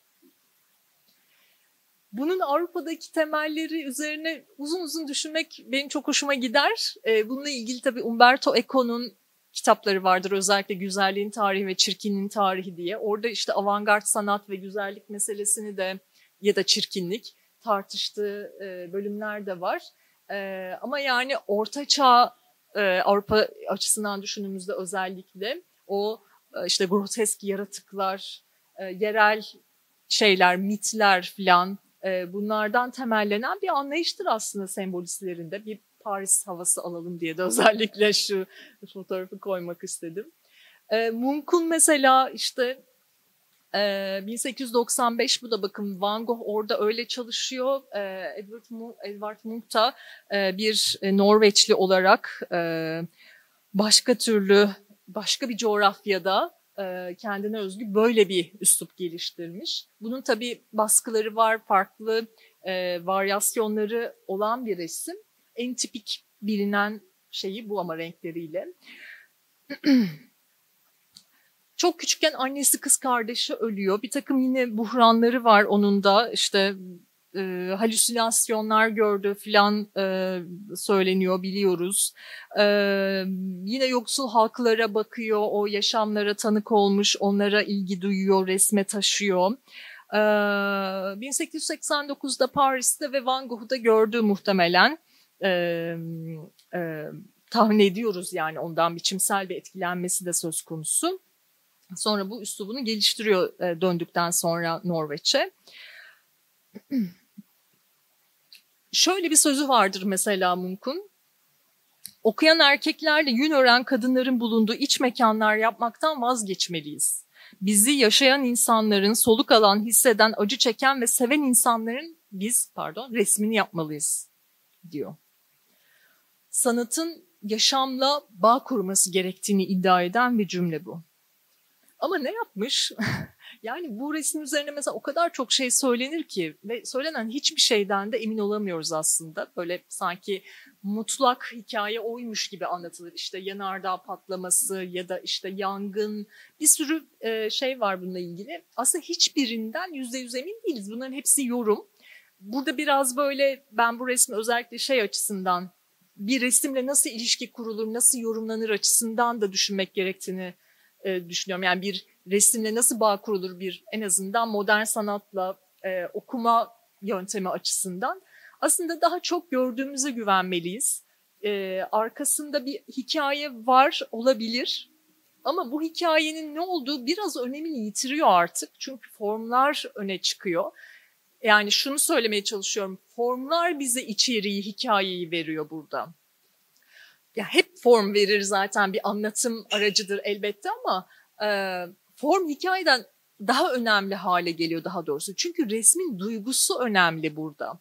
Speaker 1: Bunun Avrupa'daki temelleri üzerine uzun uzun düşünmek benim çok hoşuma gider. Bununla ilgili tabii Umberto Eco'nun kitapları vardır. Özellikle Güzelliğin Tarihi ve Çirkinliğin Tarihi diye. Orada işte avantgard sanat ve güzellik meselesini de ya da çirkinlik tartıştığı bölümler de var. Ama yani Orta Çağ Avrupa açısından düşündüğümüzde özellikle o işte grotesk yaratıklar, yerel şeyler, mitler filan, bunlardan temellenen bir anlayıştır aslında sembolistlerinde. Bir Paris havası alalım diye de özellikle şu fotoğrafı koymak istedim. Munch'un mesela işte 1895, bu da bakın Van Gogh orada öyle çalışıyor. Edvard Munch da bir Norveçli olarak başka bir coğrafyada kendine özgü böyle bir üslup geliştirmiş. Bunun tabii baskıları var, farklı varyasyonları olan bir resim. En tipik bilinen şeyi bu ama renkleriyle. Çok küçükken annesi, kız kardeşi ölüyor. Bir takım yine buhranları var onun da. İşte halüsinasyonlar gördü filan söyleniyor, biliyoruz. Yine yoksul halklara bakıyor, o yaşamlara tanık olmuş, onlara ilgi duyuyor, resme taşıyor. 1889'da Paris'te ve Van Gogh'u da gördü muhtemelen. tahmin ediyoruz yani ondan biçimsel bir etkilenmesi de söz konusu. Sonra bu üslubunu geliştiriyor döndükten sonra Norveç'e. Şöyle bir sözü vardır mesela Munch'un. Okuyan erkeklerle yün ören kadınların bulunduğu iç mekanlar yapmaktan vazgeçmeliyiz. Bizi yaşayan insanların, soluk alan, hisseden, acı çeken ve seven insanların resmini yapmalıyız diyor. Sanatın yaşamla bağ kurması gerektiğini iddia eden bir cümle bu. Ama ne yapmış? Yani bu resim üzerine mesela o kadar çok şey söylenir ki ve söylenen hiçbir şeyden de emin olamıyoruz aslında. Böyle sanki mutlak hikaye oymuş gibi anlatılır. İşte yanardağ patlaması ya da işte yangın, bir sürü şey var bununla ilgili. Aslında hiçbirinden %100 emin değiliz. Bunların hepsi yorum. Burada biraz böyle ben bu resmi özellikle şey açısından, bir resimle nasıl ilişki kurulur, nasıl yorumlanır açısından da düşünmek gerektiğini düşünüyorum. Yani bir resimle nasıl bağ kurulur, bir en azından modern sanatla okuma yöntemi açısından. Aslında daha çok gördüğümüze güvenmeliyiz. Arkasında bir hikaye var olabilir ama bu hikayenin ne olduğu biraz önemini yitiriyor artık. Çünkü formlar öne çıkıyor. Yani şunu söylemeye çalışıyorum, formlar bize içeriği, hikayeyi veriyor burada. Ya hep form verir zaten, bir anlatım aracıdır elbette ama form hikayeden daha önemli hale geliyor daha doğrusu. Çünkü resmin duygusu önemli burada.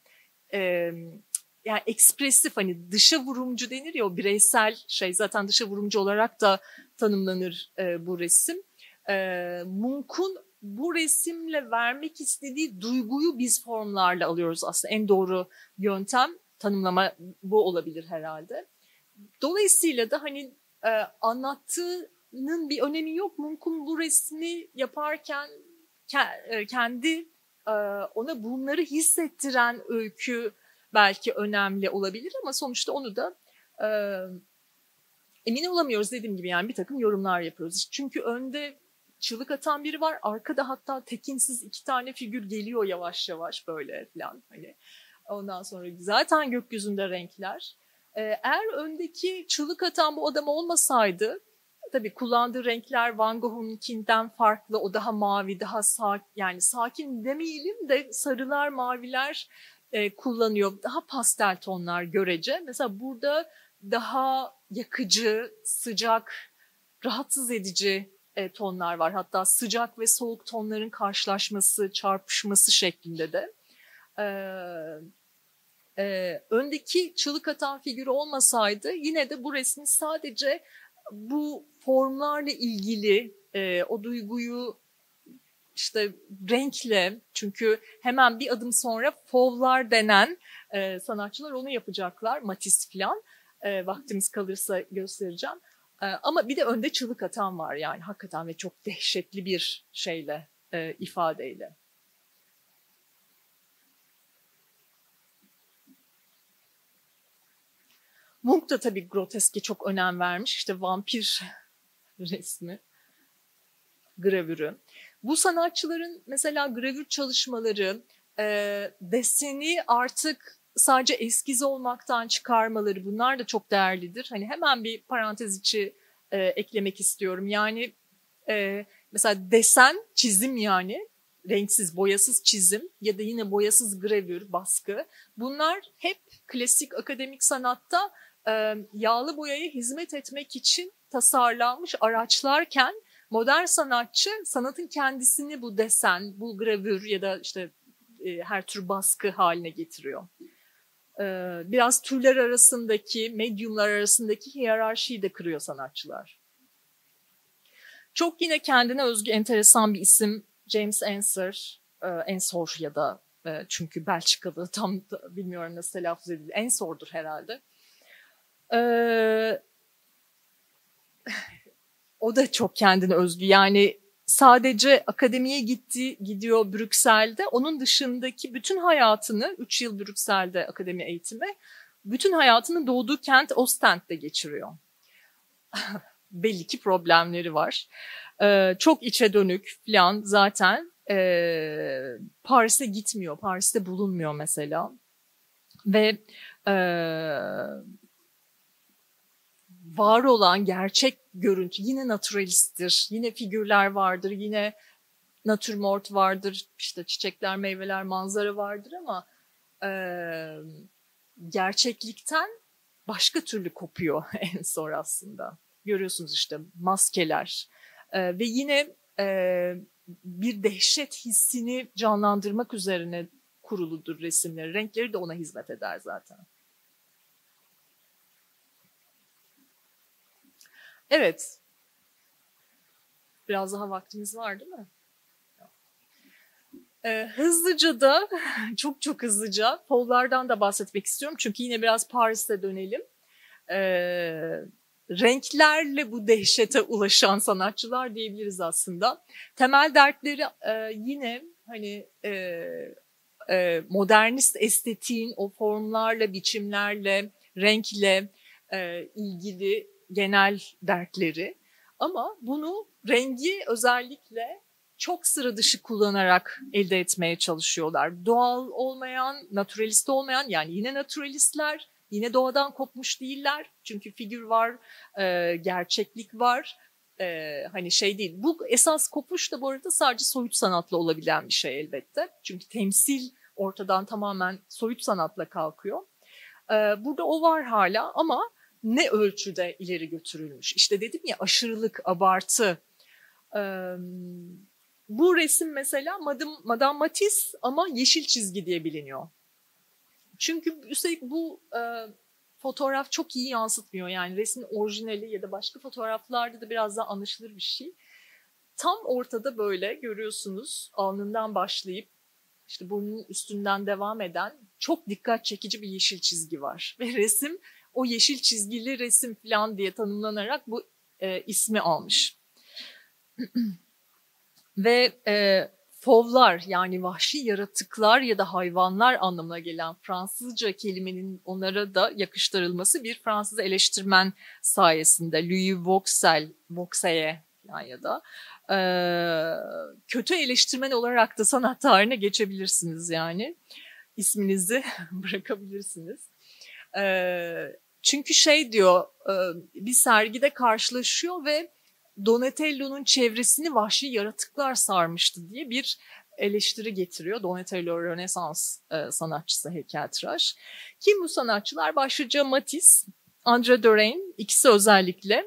Speaker 1: Yani ekspresif, hani dışa vurumcu denir ya, o bireysel şey zaten dışa vurumcu olarak da tanımlanır bu resim. Munch'un bu resimle vermek istediği duyguyu biz formlarla alıyoruz aslında. En doğru yöntem, tanımlama bu olabilir herhalde. Dolayısıyla da hani anlattığının bir önemi yok. Munch'un bu resmi yaparken kendi ona bunları hissettiren öykü belki önemli olabilir ama sonuçta onu da emin olamıyoruz, dediğim gibi yani bir takım yorumlar yapıyoruz. Çünkü önde çığlık atan biri var, arkada hatta tekinsiz 2 tane figür geliyor yavaş yavaş böyle falan hani. Ondan sonra zaten gökyüzünde renkler. Eğer öndeki çığlık atan bu adam olmasaydı, tabii kullandığı renkler Van Gogh'unkinden farklı. O daha mavi, daha yani sakin demeyelim de sarılar, maviler kullanıyor. Daha pastel tonlar görece. Mesela burada daha yakıcı, sıcak, rahatsız edici tonlar var. Hatta sıcak ve soğuk tonların karşılaşması, çarpışması şeklinde de. Öndeki çığlık atan figürü olmasaydı yine de bu resmi sadece bu formlarla ilgili o duyguyu işte renkle, çünkü hemen bir adım sonra Fauve'lar denen sanatçılar onu yapacaklar, Matisse falan, vaktimiz kalırsa göstereceğim. Ama bir de önde çığlık atan var yani hakikaten ve çok dehşetli bir şeyle, ifadeyle. Munch da tabii groteske çok önem vermiş. İşte vampir resmi, gravürü. Bu sanatçıların mesela gravür çalışmaları, deseni artık sadece eskiz olmaktan çıkarmaları, bunlar da çok değerlidir. Hani hemen bir parantez içi eklemek istiyorum. Yani mesela desen, çizim yani, renksiz, boyasız çizim ya da yine boyasız gravür, baskı. Bunlar hep klasik akademik sanatta yağlı boyaya hizmet etmek için tasarlanmış araçlarken modern sanatçı sanatın kendisini bu desen, bu gravür ya da işte her tür baskı haline getiriyor. Biraz türler arasındaki, medyumlar arasındaki hiyerarşiyi de kırıyor sanatçılar. Çok yine kendine özgü enteresan bir isim James Ensor ya da çünkü Belçikalı, tam da bilmiyorum nasıl telaffuz edilir. Ensor'dur herhalde. O da çok kendine özgü. Yani sadece akademiye gidiyor Brüksel'de. Onun dışındaki bütün hayatını, 3 yıl Brüksel'de akademi eğitimi, bütün hayatını doğduğu kent Ostend'de geçiriyor. Belli ki problemleri var. Çok içe dönük falan zaten. Paris'e gitmiyor, Paris'te bulunmuyor mesela. Ve var olan gerçek görüntü yine naturalisttir. Yine figürler vardır, yine natürmort vardır, işte çiçekler, meyveler, manzara vardır ama gerçeklikten başka türlü kopuyor en son aslında. Görüyorsunuz işte maskeler ve yine bir dehşet hissini canlandırmak üzerine kuruludur resimleri. Renkleri de ona hizmet eder zaten. Evet. Biraz daha vaktimiz var değil mi? Hızlıca da, çok hızlıca Fauve'lardan da bahsetmek istiyorum. Çünkü yine biraz Paris'e dönelim. Renklerle bu dehşete ulaşan sanatçılar diyebiliriz aslında. Temel dertleri yine hani modernist estetiğin o formlarla, biçimlerle, renkle ilgili genel dertleri. Ama bunu rengi özellikle çok sıra dışı kullanarak elde etmeye çalışıyorlar. Doğal olmayan, naturalist olmayan, yani yine naturalistler, yine doğadan kopmuş değiller. Çünkü figür var, gerçeklik var. Hani şey değil. Bu esas kopuş da bu arada sadece soyut sanatla olabilen bir şey elbette. Çünkü temsil ortadan tamamen soyut sanatla kalkıyor. Burada o var hala ama ne ölçüde ileri götürülmüş. İşte dedim ya, aşırılık, abartı. Bu resim mesela Madame Matisse ama yeşil çizgi diye biliniyor. Çünkü üstelik bu fotoğraf çok iyi yansıtmıyor. Yani resmin orijinali ya da başka fotoğraflarda da biraz daha anlaşılır bir şey. Tam ortada böyle görüyorsunuz, alnından başlayıp işte burnunun üstünden devam eden çok dikkat çekici bir yeşil çizgi var. Ve resim o yeşil çizgili resim falan diye tanımlanarak bu ismi almış. Ve fauve'lar, yani vahşi yaratıklar ya da hayvanlar anlamına gelen Fransızca kelimenin onlara da yakıştırılması bir Fransız eleştirmen sayesinde, Louis Vauxelles ya da kötü eleştirmen olarak da sanat tarihine geçebilirsiniz yani. İsminizi bırakabilirsiniz. Çünkü şey diyor, bir sergide karşılaşıyor ve Donatello'nun çevresini vahşi yaratıklar sarmıştı diye bir eleştiri getiriyor. Donatello Rönesans sanatçısı, heykeltıraş. Kim bu sanatçılar? Başlıca Matisse, André Derain, ikisi özellikle.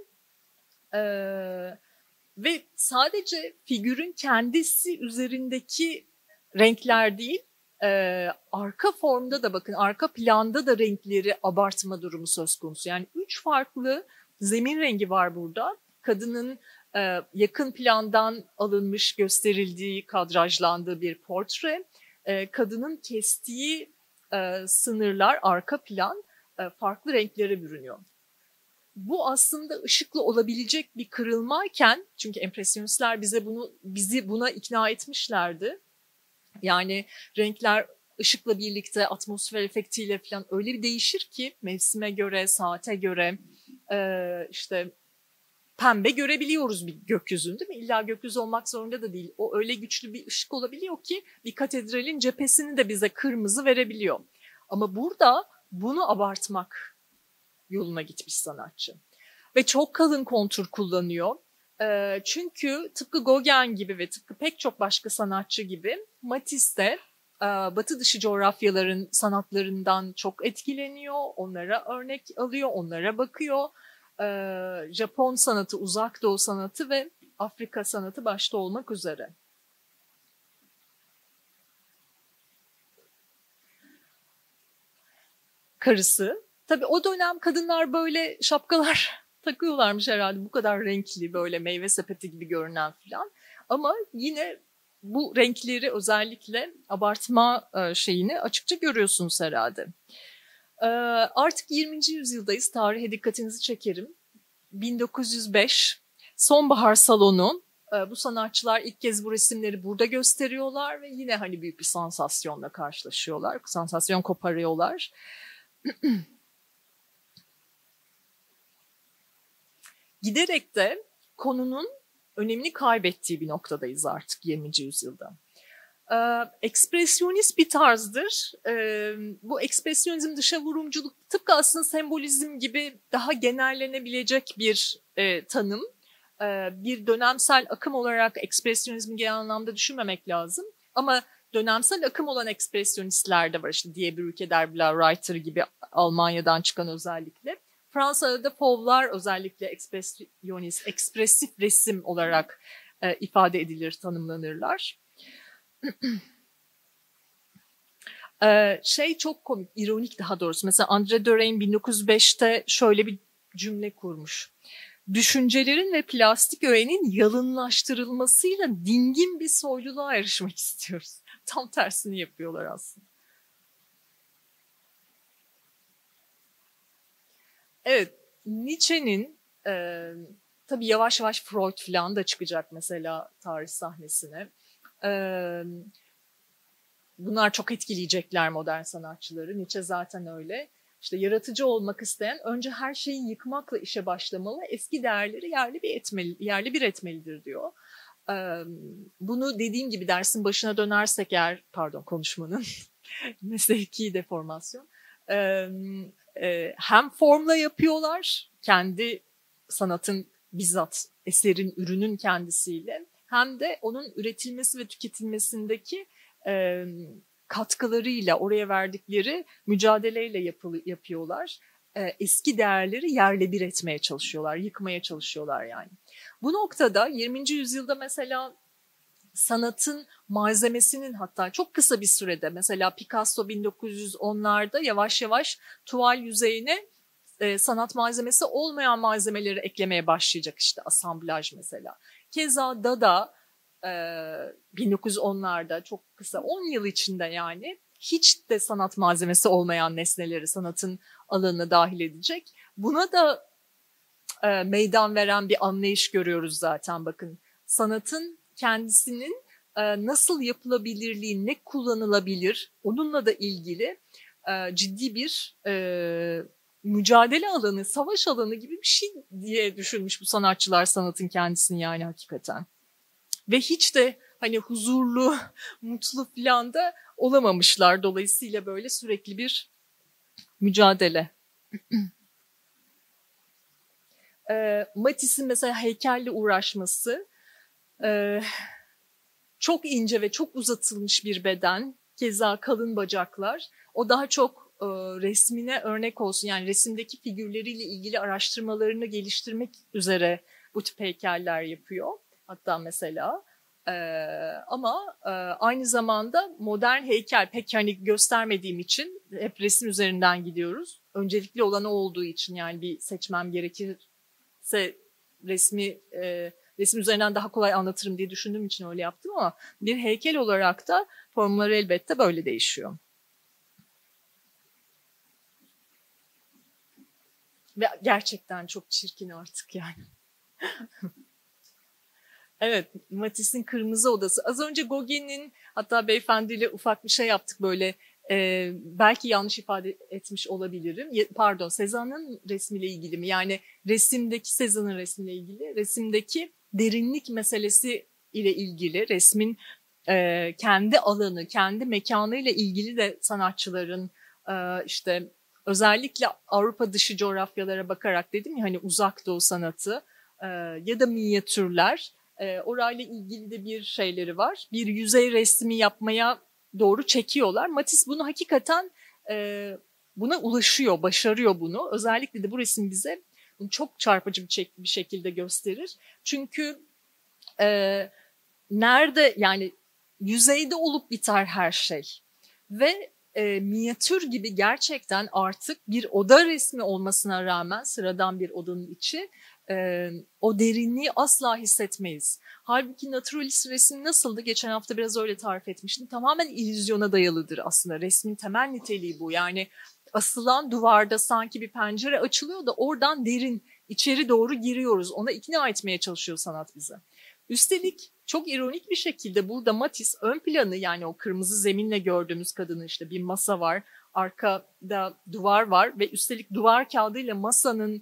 Speaker 1: Ve sadece figürün kendisi üzerindeki renkler değil, arka formda da bakın, arka planda da renkleri abartma durumu söz konusu. Yani 3 farklı zemin rengi var burada. Kadının yakın plandan alınmış, gösterildiği, kadrajlandığı bir portre. Kadının kestiği sınırlar, arka plan farklı renklere bürünüyor. Bu aslında ışıkla olabilecek bir kırılmayken, çünkü empresyonistler bizi buna ikna etmişlerdi. Yani renkler ışıkla birlikte, atmosfer efektiyle falan öyle bir değişir ki mevsime göre, saate göre, işte pembe görebiliyoruz bir gökyüzünü, değil mi? İlla gökyüzü olmak zorunda da değil. O öyle güçlü bir ışık olabiliyor ki bir katedralin cephesini de bize kırmızı verebiliyor. Ama burada bunu abartmak yoluna gitmiş sanatçı. Ve çok kalın kontur kullanıyor. Çünkü tıpkı Gauguin gibi ve tıpkı pek çok başka sanatçı gibi Matisse de batı dışı coğrafyaların sanatlarından çok etkileniyor. Onlara örnek alıyor, onlara bakıyor. Japon sanatı, Uzak Doğu sanatı ve Afrika sanatı başta olmak üzere. Karısı. Tabii o dönem kadınlar böyle şapkalar takıyorlarmış herhalde, bu kadar renkli, böyle meyve sepeti gibi görünen falan. Ama yine bu renkleri özellikle abartma şeyini açıkça görüyorsunuz herhalde. Artık 20. yüzyıldayız. Tarihe dikkatinizi çekerim. 1905 Sonbahar Salonu. Bu sanatçılar ilk kez bu resimleri burada gösteriyorlar ve yine hani büyük bir sansasyonla karşılaşıyorlar. Sansasyon koparıyorlar. Giderek de konunun önemini kaybettiği bir noktadayız artık 20. yüzyılda. Ekspresyonist bir tarzdır. Bu ekspresyonizm, dışa vurumculuk tıpkı aslında sembolizm gibi daha genellenebilecek bir tanım. Bir dönemsel akım olarak ekspresyonizmi genel anlamda düşünmemek lazım. Ama dönemsel akım olan ekspresyonistler de var. İşte Die Brücke der Reiter gibi Almanya'dan çıkan özellikle. Fransa'da da Fauve'lar özellikle ekspresyonist, ekspresif resim olarak ifade edilir, tanımlanırlar. Çok komik, ironik daha doğrusu. Mesela André Derain 1905'te şöyle bir cümle kurmuş. Düşüncelerin ve plastik öğenin yalınlaştırılmasıyla dingin bir soyluluğa erişmek istiyoruz. Tam tersini yapıyorlar aslında. Evet, Nietzsche'nin tabii yavaş yavaş Freud falan da çıkacak mesela tarih sahnesine. Bunlar çok etkileyecekler modern sanatçıları. Nietzsche zaten öyle. İşte yaratıcı olmak isteyen önce her şeyi yıkmakla işe başlamalı, eski değerleri yerli bir etmelidir diyor. Bunu dediğim gibi dersin başına dönersek eğer, konuşmanın mesleki deformasyon. Hem formla yapıyorlar, kendi sanatın bizzat eserin, ürünün kendisiyle, hem de onun üretilmesi ve tüketilmesindeki katkılarıyla, oraya verdikleri mücadeleyle yapıyorlar. Eski değerleri yerle bir etmeye çalışıyorlar, yıkmaya çalışıyorlar yani. Bu noktada 20. yüzyılda mesela sanatın malzemesinin, hatta çok kısa bir sürede, mesela Picasso 1910'larda yavaş yavaş tuval yüzeyine sanat malzemesi olmayan malzemeleri eklemeye başlayacak, işte asamblaj mesela. Keza Dada 1910'larda çok kısa, 10 yıl içinde yani hiç de sanat malzemesi olmayan nesneleri sanatın alanına dahil edecek. Buna da meydan veren bir anlayış görüyoruz zaten, bakın. Sanatın kendisinin nasıl yapılabilirliği, ne kullanılabilir, onunla da ilgili ciddi bir mücadele alanı, savaş alanı gibi bir şey diye düşünmüş bu sanatçılar sanatın kendisini yani hakikaten. Ve hiç de hani huzurlu, mutlu falan da olamamışlar. Dolayısıyla böyle sürekli bir mücadele. Matisse'in mesela heykelle uğraşması, çok ince ve çok uzatılmış bir beden, keza kalın bacaklar. O daha çok resmine örnek olsun, yani resimdeki figürleriyle ilgili araştırmalarını geliştirmek üzere bu tip heykeller yapıyor. Hatta mesela ama aynı zamanda modern heykel pek hani göstermediğim için hep resim üzerinden gidiyoruz. Öncelikli olan o olduğu için, yani bir seçmem gerekirse resim üzerinden daha kolay anlatırım diye düşündüğüm için öyle yaptım, ama bir heykel olarak da formları elbette böyle değişiyor. Ve gerçekten çok çirkin artık yani. Evet, Matisse'in Kırmızı Odası. Az önce Gauguin'in, hatta beyefendiyle ufak bir şey yaptık böyle, belki yanlış ifade etmiş olabilirim. Pardon, Cézanne'ın resmiyle ilgili mi? Yani resimdeki, Cézanne'ın resmiyle ilgili, resimdeki derinlik meselesi ile ilgili, resmin kendi alanı, kendi mekanıyla ilgili de sanatçıların işte özellikle Avrupa dışı coğrafyalara bakarak, dedim ya hani uzak doğu sanatı ya da minyatürler, orayla ilgili de bir şeyleri var. Bir yüzey resmi yapmaya doğru çekiyorlar. Matisse bunu hakikaten buna ulaşıyor, başarıyor bunu. Özellikle de bu resim bize bunu çok çarpıcı bir şekilde gösterir. Çünkü nerede, yani yüzeyde olup biter her şey. Ve minyatür gibi gerçekten artık bir oda resmi olmasına rağmen, sıradan bir odanın içi, o derinliği asla hissetmeyiz. Halbuki naturalist resim nasıldı? Geçen hafta biraz öyle tarif etmiştim. Tamamen illüzyona dayalıdır aslında. Resmin temel niteliği bu. Yani asılan duvarda sanki bir pencere açılıyor da oradan derin içeri doğru giriyoruz. Ona ikna etmeye çalışıyor sanat bize. Üstelik çok ironik bir şekilde burada Matisse ön planı, yani o kırmızı zeminle gördüğümüz kadının, işte bir masa var, arkada duvar var ve üstelik duvar kağıdıyla masanın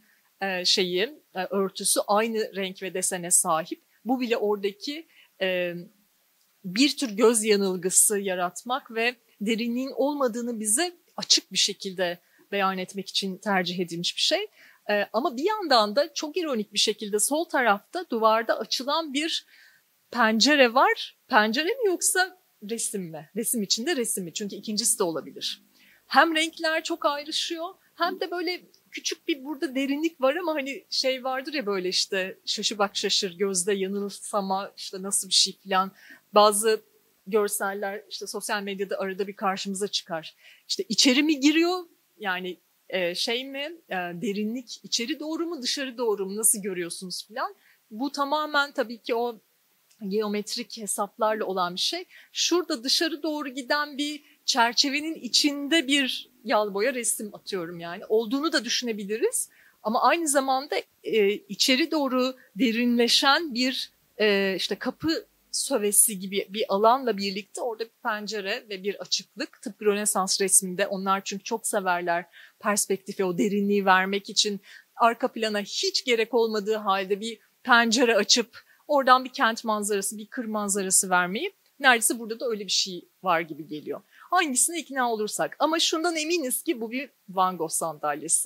Speaker 1: örtüsü aynı renk ve desene sahip. Bu bile oradaki bir tür göz yanılgısı yaratmak ve derinliğin olmadığını bize açık bir şekilde beyan etmek için tercih edilmiş bir şey. Ama bir yandan da çok ironik bir şekilde sol tarafta duvarda açılan bir pencere var. Pencere mi yoksa resim mi? Resim içinde resim mi? Çünkü ikincisi de olabilir. Hem renkler çok ayrışıyor hem de böyle küçük bir burada derinlik var ama hani şey vardır ya böyle işte şaşı bak şaşır gözde yanılsama işte nasıl bir şey falan. Bazı görseller işte sosyal medyada arada bir karşımıza çıkar. İşte içeri mi giriyor yani şey mi derinlik içeri doğru mu dışarı doğru mu nasıl görüyorsunuz falan. Bu tamamen tabii ki o geometrik hesaplarla olan bir şey. Şurada dışarı doğru giden bir çerçevenin içinde bir yal boya resim atıyorum yani. Olduğunu da düşünebiliriz. Ama aynı zamanda içeri doğru derinleşen bir işte kapı sövesi gibi bir alanla birlikte orada bir pencere ve bir açıklık. Tıpkı Rönesans resminde onlar çünkü çok severler perspektifi, o derinliği vermek için arka plana hiç gerek olmadığı halde bir pencere açıp oradan bir kent manzarası, bir kır manzarası vermeyi. Neredeyse burada da öyle bir şey var gibi geliyor. Hangisine ikna olursak. Ama şundan eminiz ki bu bir Van Gogh sandalyesi.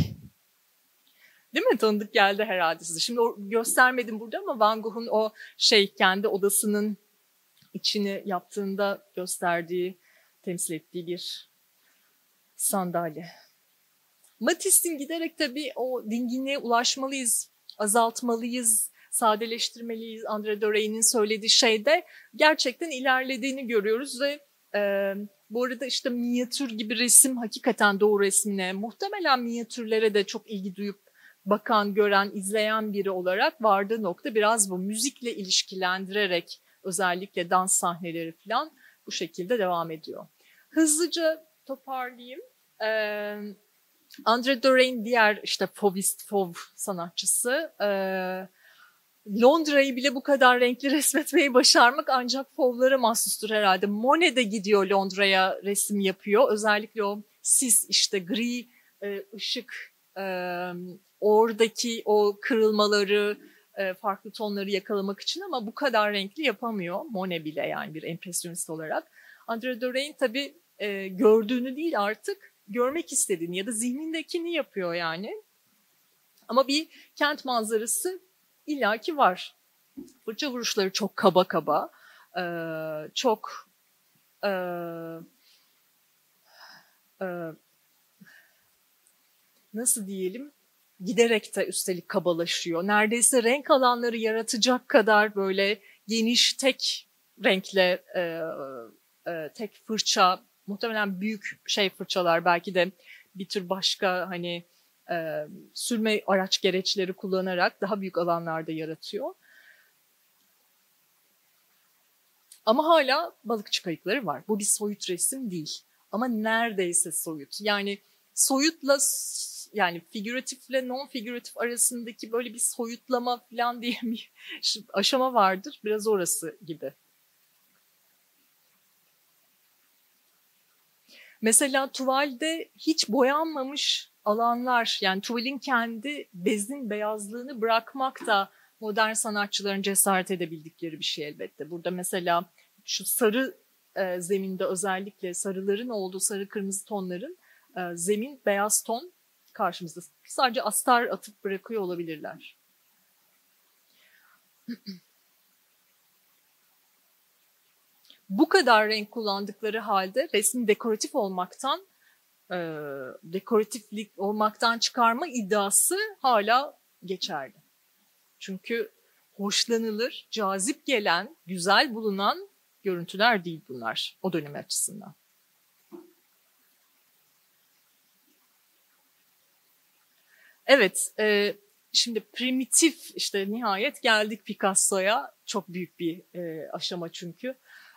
Speaker 1: Değil mi? Tanıdık geldi herhalde size. Şimdi göstermedim burada ama Van Gogh'un o kendi odasının içini yaptığında gösterdiği, temsil ettiği bir sandalye. Matisse'in giderek tabii o dinginliğe ulaşmalıyız, azaltmalıyız, sadeleştirmeliyiz. André Dorey'nin söylediği şeyde gerçekten ilerlediğini görüyoruz ve bu arada işte minyatür gibi resim hakikaten doğu resmine, muhtemelen minyatürlere de çok ilgi duyup bakan, gören, izleyen biri olarak vardığı nokta biraz bu müzikle ilişkilendirerek özellikle dans sahneleri falan bu şekilde devam ediyor. Hızlıca toparlayayım. André Derain diğer işte Fauvist, Fauve sanatçısı. Londra'yı bile bu kadar renkli resmetmeyi başarmak ancak Fauve'lara mahsustur herhalde. Monet de gidiyor Londra'ya resim yapıyor. Özellikle o sis işte gri ışık oradaki o kırılmaları farklı tonları yakalamak için ama bu kadar renkli yapamıyor. Monet bile yani bir empresyonist olarak. André Derain tabii gördüğünü değil artık görmek istediğini ya da zihnindekini yapıyor yani. Ama bir kent manzarası illaki var. Fırça vuruşları çok kaba kaba, çok nasıl diyelim giderek de üstelik kabalaşıyor. Neredeyse renk alanları yaratacak kadar böyle geniş tek renkle tek fırça, muhtemelen büyük fırçalar belki de bir tür başka hani sürme araç gereçleri kullanarak daha büyük alanlarda yaratıyor. Ama hala balıkçı kayıkları var. Bu bir soyut resim değil. Ama neredeyse soyut. Yani soyutla yani figüratifle non figüratif arasındaki böyle bir soyutlama falan diye bir aşama vardır. Biraz orası gibi. Mesela tuvalde hiç boyanmamış alanlar, yani tuvalin kendi bezin beyazlığını bırakmak da modern sanatçıların cesaret edebildikleri bir şey elbette. Burada mesela şu sarı zeminde özellikle sarıların olduğu sarı kırmızı tonların zemin beyaz ton karşımızda. Sadece astar atıp bırakıyor olabilirler. Bu kadar renk kullandıkları halde resmin dekoratif olmaktan dekoratiflik olmaktan çıkarma iddiası hala geçerli. Çünkü hoşlanılır, cazip gelen, güzel bulunan görüntüler değil bunlar o dönem açısından. Evet, şimdi primitif işte nihayet geldik Picasso'ya. Çok büyük bir aşama çünkü.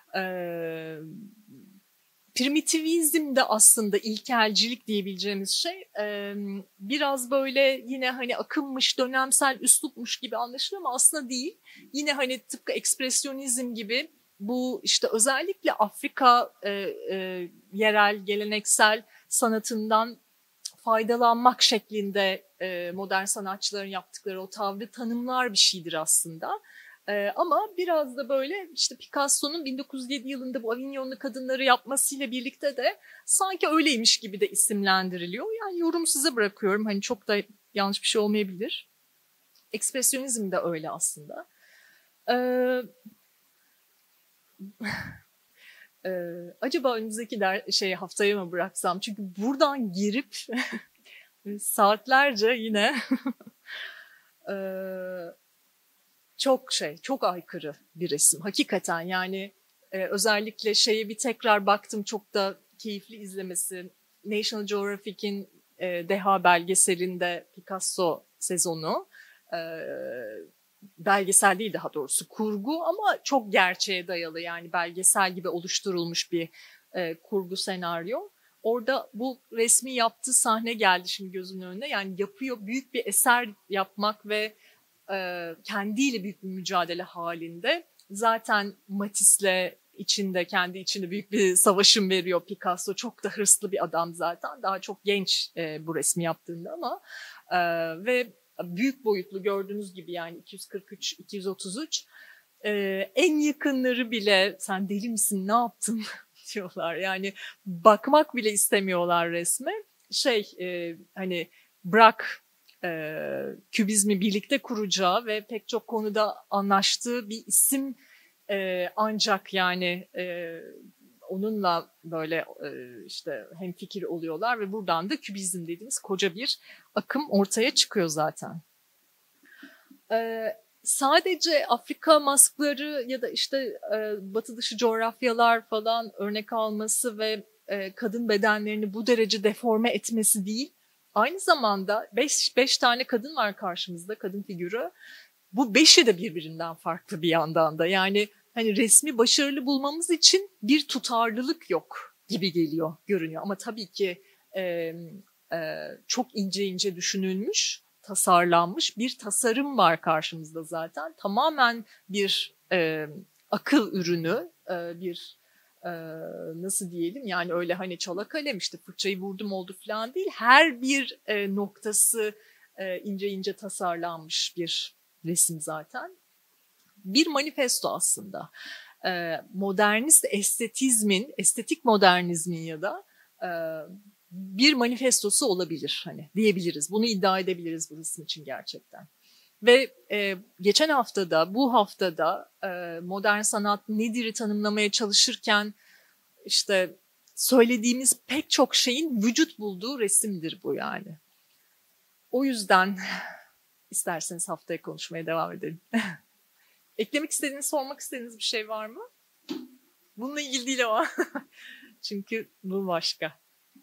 Speaker 1: Primitivizm de aslında ilkelcilik diyebileceğimiz şey biraz böyle yine hani akımmış, dönemsel üslupmuş gibi anlaşılıyor ama aslında değil. Yine hani tıpkı ekspresyonizm gibi bu işte özellikle Afrika yerel, geleneksel sanatından faydalanmak şeklinde modern sanatçıların yaptıkları o tavrı tanımlar bir şeydir aslında. Ama biraz da böyle işte Picasso'nun 1907 yılında bu Avignonlu kadınları yapmasıyla birlikte de sanki öyleymiş gibi de isimlendiriliyor. Yani yorum size bırakıyorum. Hani çok da yanlış bir şey olmayabilir. Ekspresyonizm de öyle aslında. Acaba önümüzdeki haftaya mı bıraksam? Çünkü buradan girip saatlerce yine çok aykırı bir resim. Hakikaten yani özellikle bir tekrar baktım, çok da keyifli izlemesi. National Geographic'in Deha belgeselinde Picasso sezonu. Belgesel değil, daha doğrusu kurgu ama çok gerçeğe dayalı, yani belgesel gibi oluşturulmuş bir kurgu senaryo. Orada bu resmi yaptığı sahne geldi şimdi gözümün önüne. Yani büyük bir eser yapmak ve kendiyle büyük bir mücadele halinde. Zaten Matisse'le kendi içinde büyük bir savaşım veriyor Picasso. Çok da hırslı bir adam zaten. Daha çok genç bu resmi yaptığında ama ve büyük boyutlu, gördüğünüz gibi yani 243, 233. En yakınları bile sen deli misin, ne yaptın diyorlar. Yani bakmak bile istemiyorlar resme. Hani bırak kübizmi birlikte kuracağı ve pek çok konuda anlaştığı bir isim, ancak yani onunla böyle işte hemfikir oluyorlar ve buradan da kübizm dediğimiz koca bir akım ortaya çıkıyor zaten. Sadece Afrika maskları ya da işte batı dışı coğrafyalar falan örnek alması ve kadın bedenlerini bu derece deforme etmesi değil. Aynı zamanda beş tane kadın var karşımızda, kadın figürü. Bu 5'i de birbirinden farklı bir yandan da. Yani hani resmi başarılı bulmamız için bir tutarlılık yok gibi görünüyor. Ama tabii ki çok ince ince düşünülmüş, tasarlanmış bir tasarım var karşımızda zaten. Tamamen bir akıl ürünü, nasıl diyelim, yani öyle hani çala kalem işte fırçayı vurdum oldu falan değil. Her bir noktası ince ince tasarlanmış bir resim zaten. Bir manifesto aslında. Modernist estetik modernizmin ya da bir manifestosu olabilir, hani diyebiliriz. Bunu iddia edebiliriz bu resim için gerçekten. Ve geçen haftada, bu haftada modern sanat nedir'i tanımlamaya çalışırken işte söylediğimiz pek çok şeyin vücut bulduğu resimdir bu yani. O yüzden isterseniz haftaya konuşmaya devam edelim. Eklemek istediğiniz, sormak istediğiniz bir şey var mı? Bununla ilgili değil ama. Çünkü bu başka.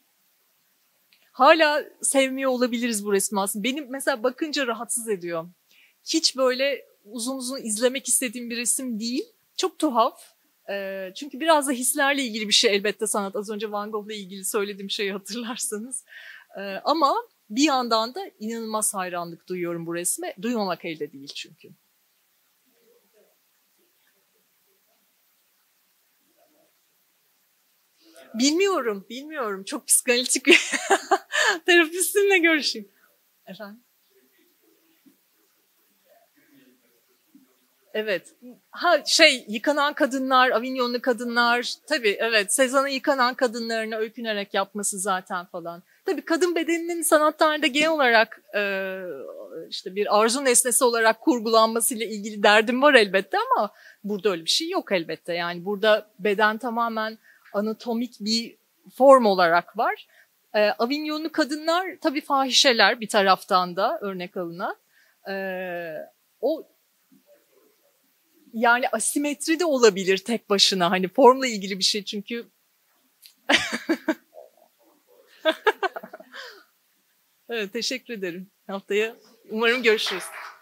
Speaker 1: Hala sevmiyor olabiliriz bu resmi aslında. Benim mesela bakınca rahatsız ediyor. Hiç böyle uzun uzun izlemek istediğim bir resim değil. Çok tuhaf. Çünkü biraz da hislerle ilgili bir şey elbette sanat. Az önce Van Gogh'la ilgili söylediğim şeyi hatırlarsanız. Ama bir yandan da inanılmaz hayranlık duyuyorum bu resme. Duymamak elde değil çünkü. Bilmiyorum. Çok psikanalitik bir terapistimle görüşeyim. Efendim? Evet. Yıkanan kadınlar, Avignonlu kadınlar. Tabii evet. Cézanne'ın yıkanan kadınlarını öykünerek yapması zaten falan. Tabii kadın bedeninin sanatlarda genel olarak işte bir arzu nesnesi olarak kurgulanmasıyla ilgili derdim var elbette ama burada öyle bir şey yok elbette. Yani burada beden tamamen anatomik bir form olarak var. Avignonlu kadınlar tabii fahişeler bir taraftan da örnek alınan. O yani asimetri de olabilir tek başına, hani formla ilgili bir şey çünkü. Evet, teşekkür ederim. Haftaya umarım görüşürüz.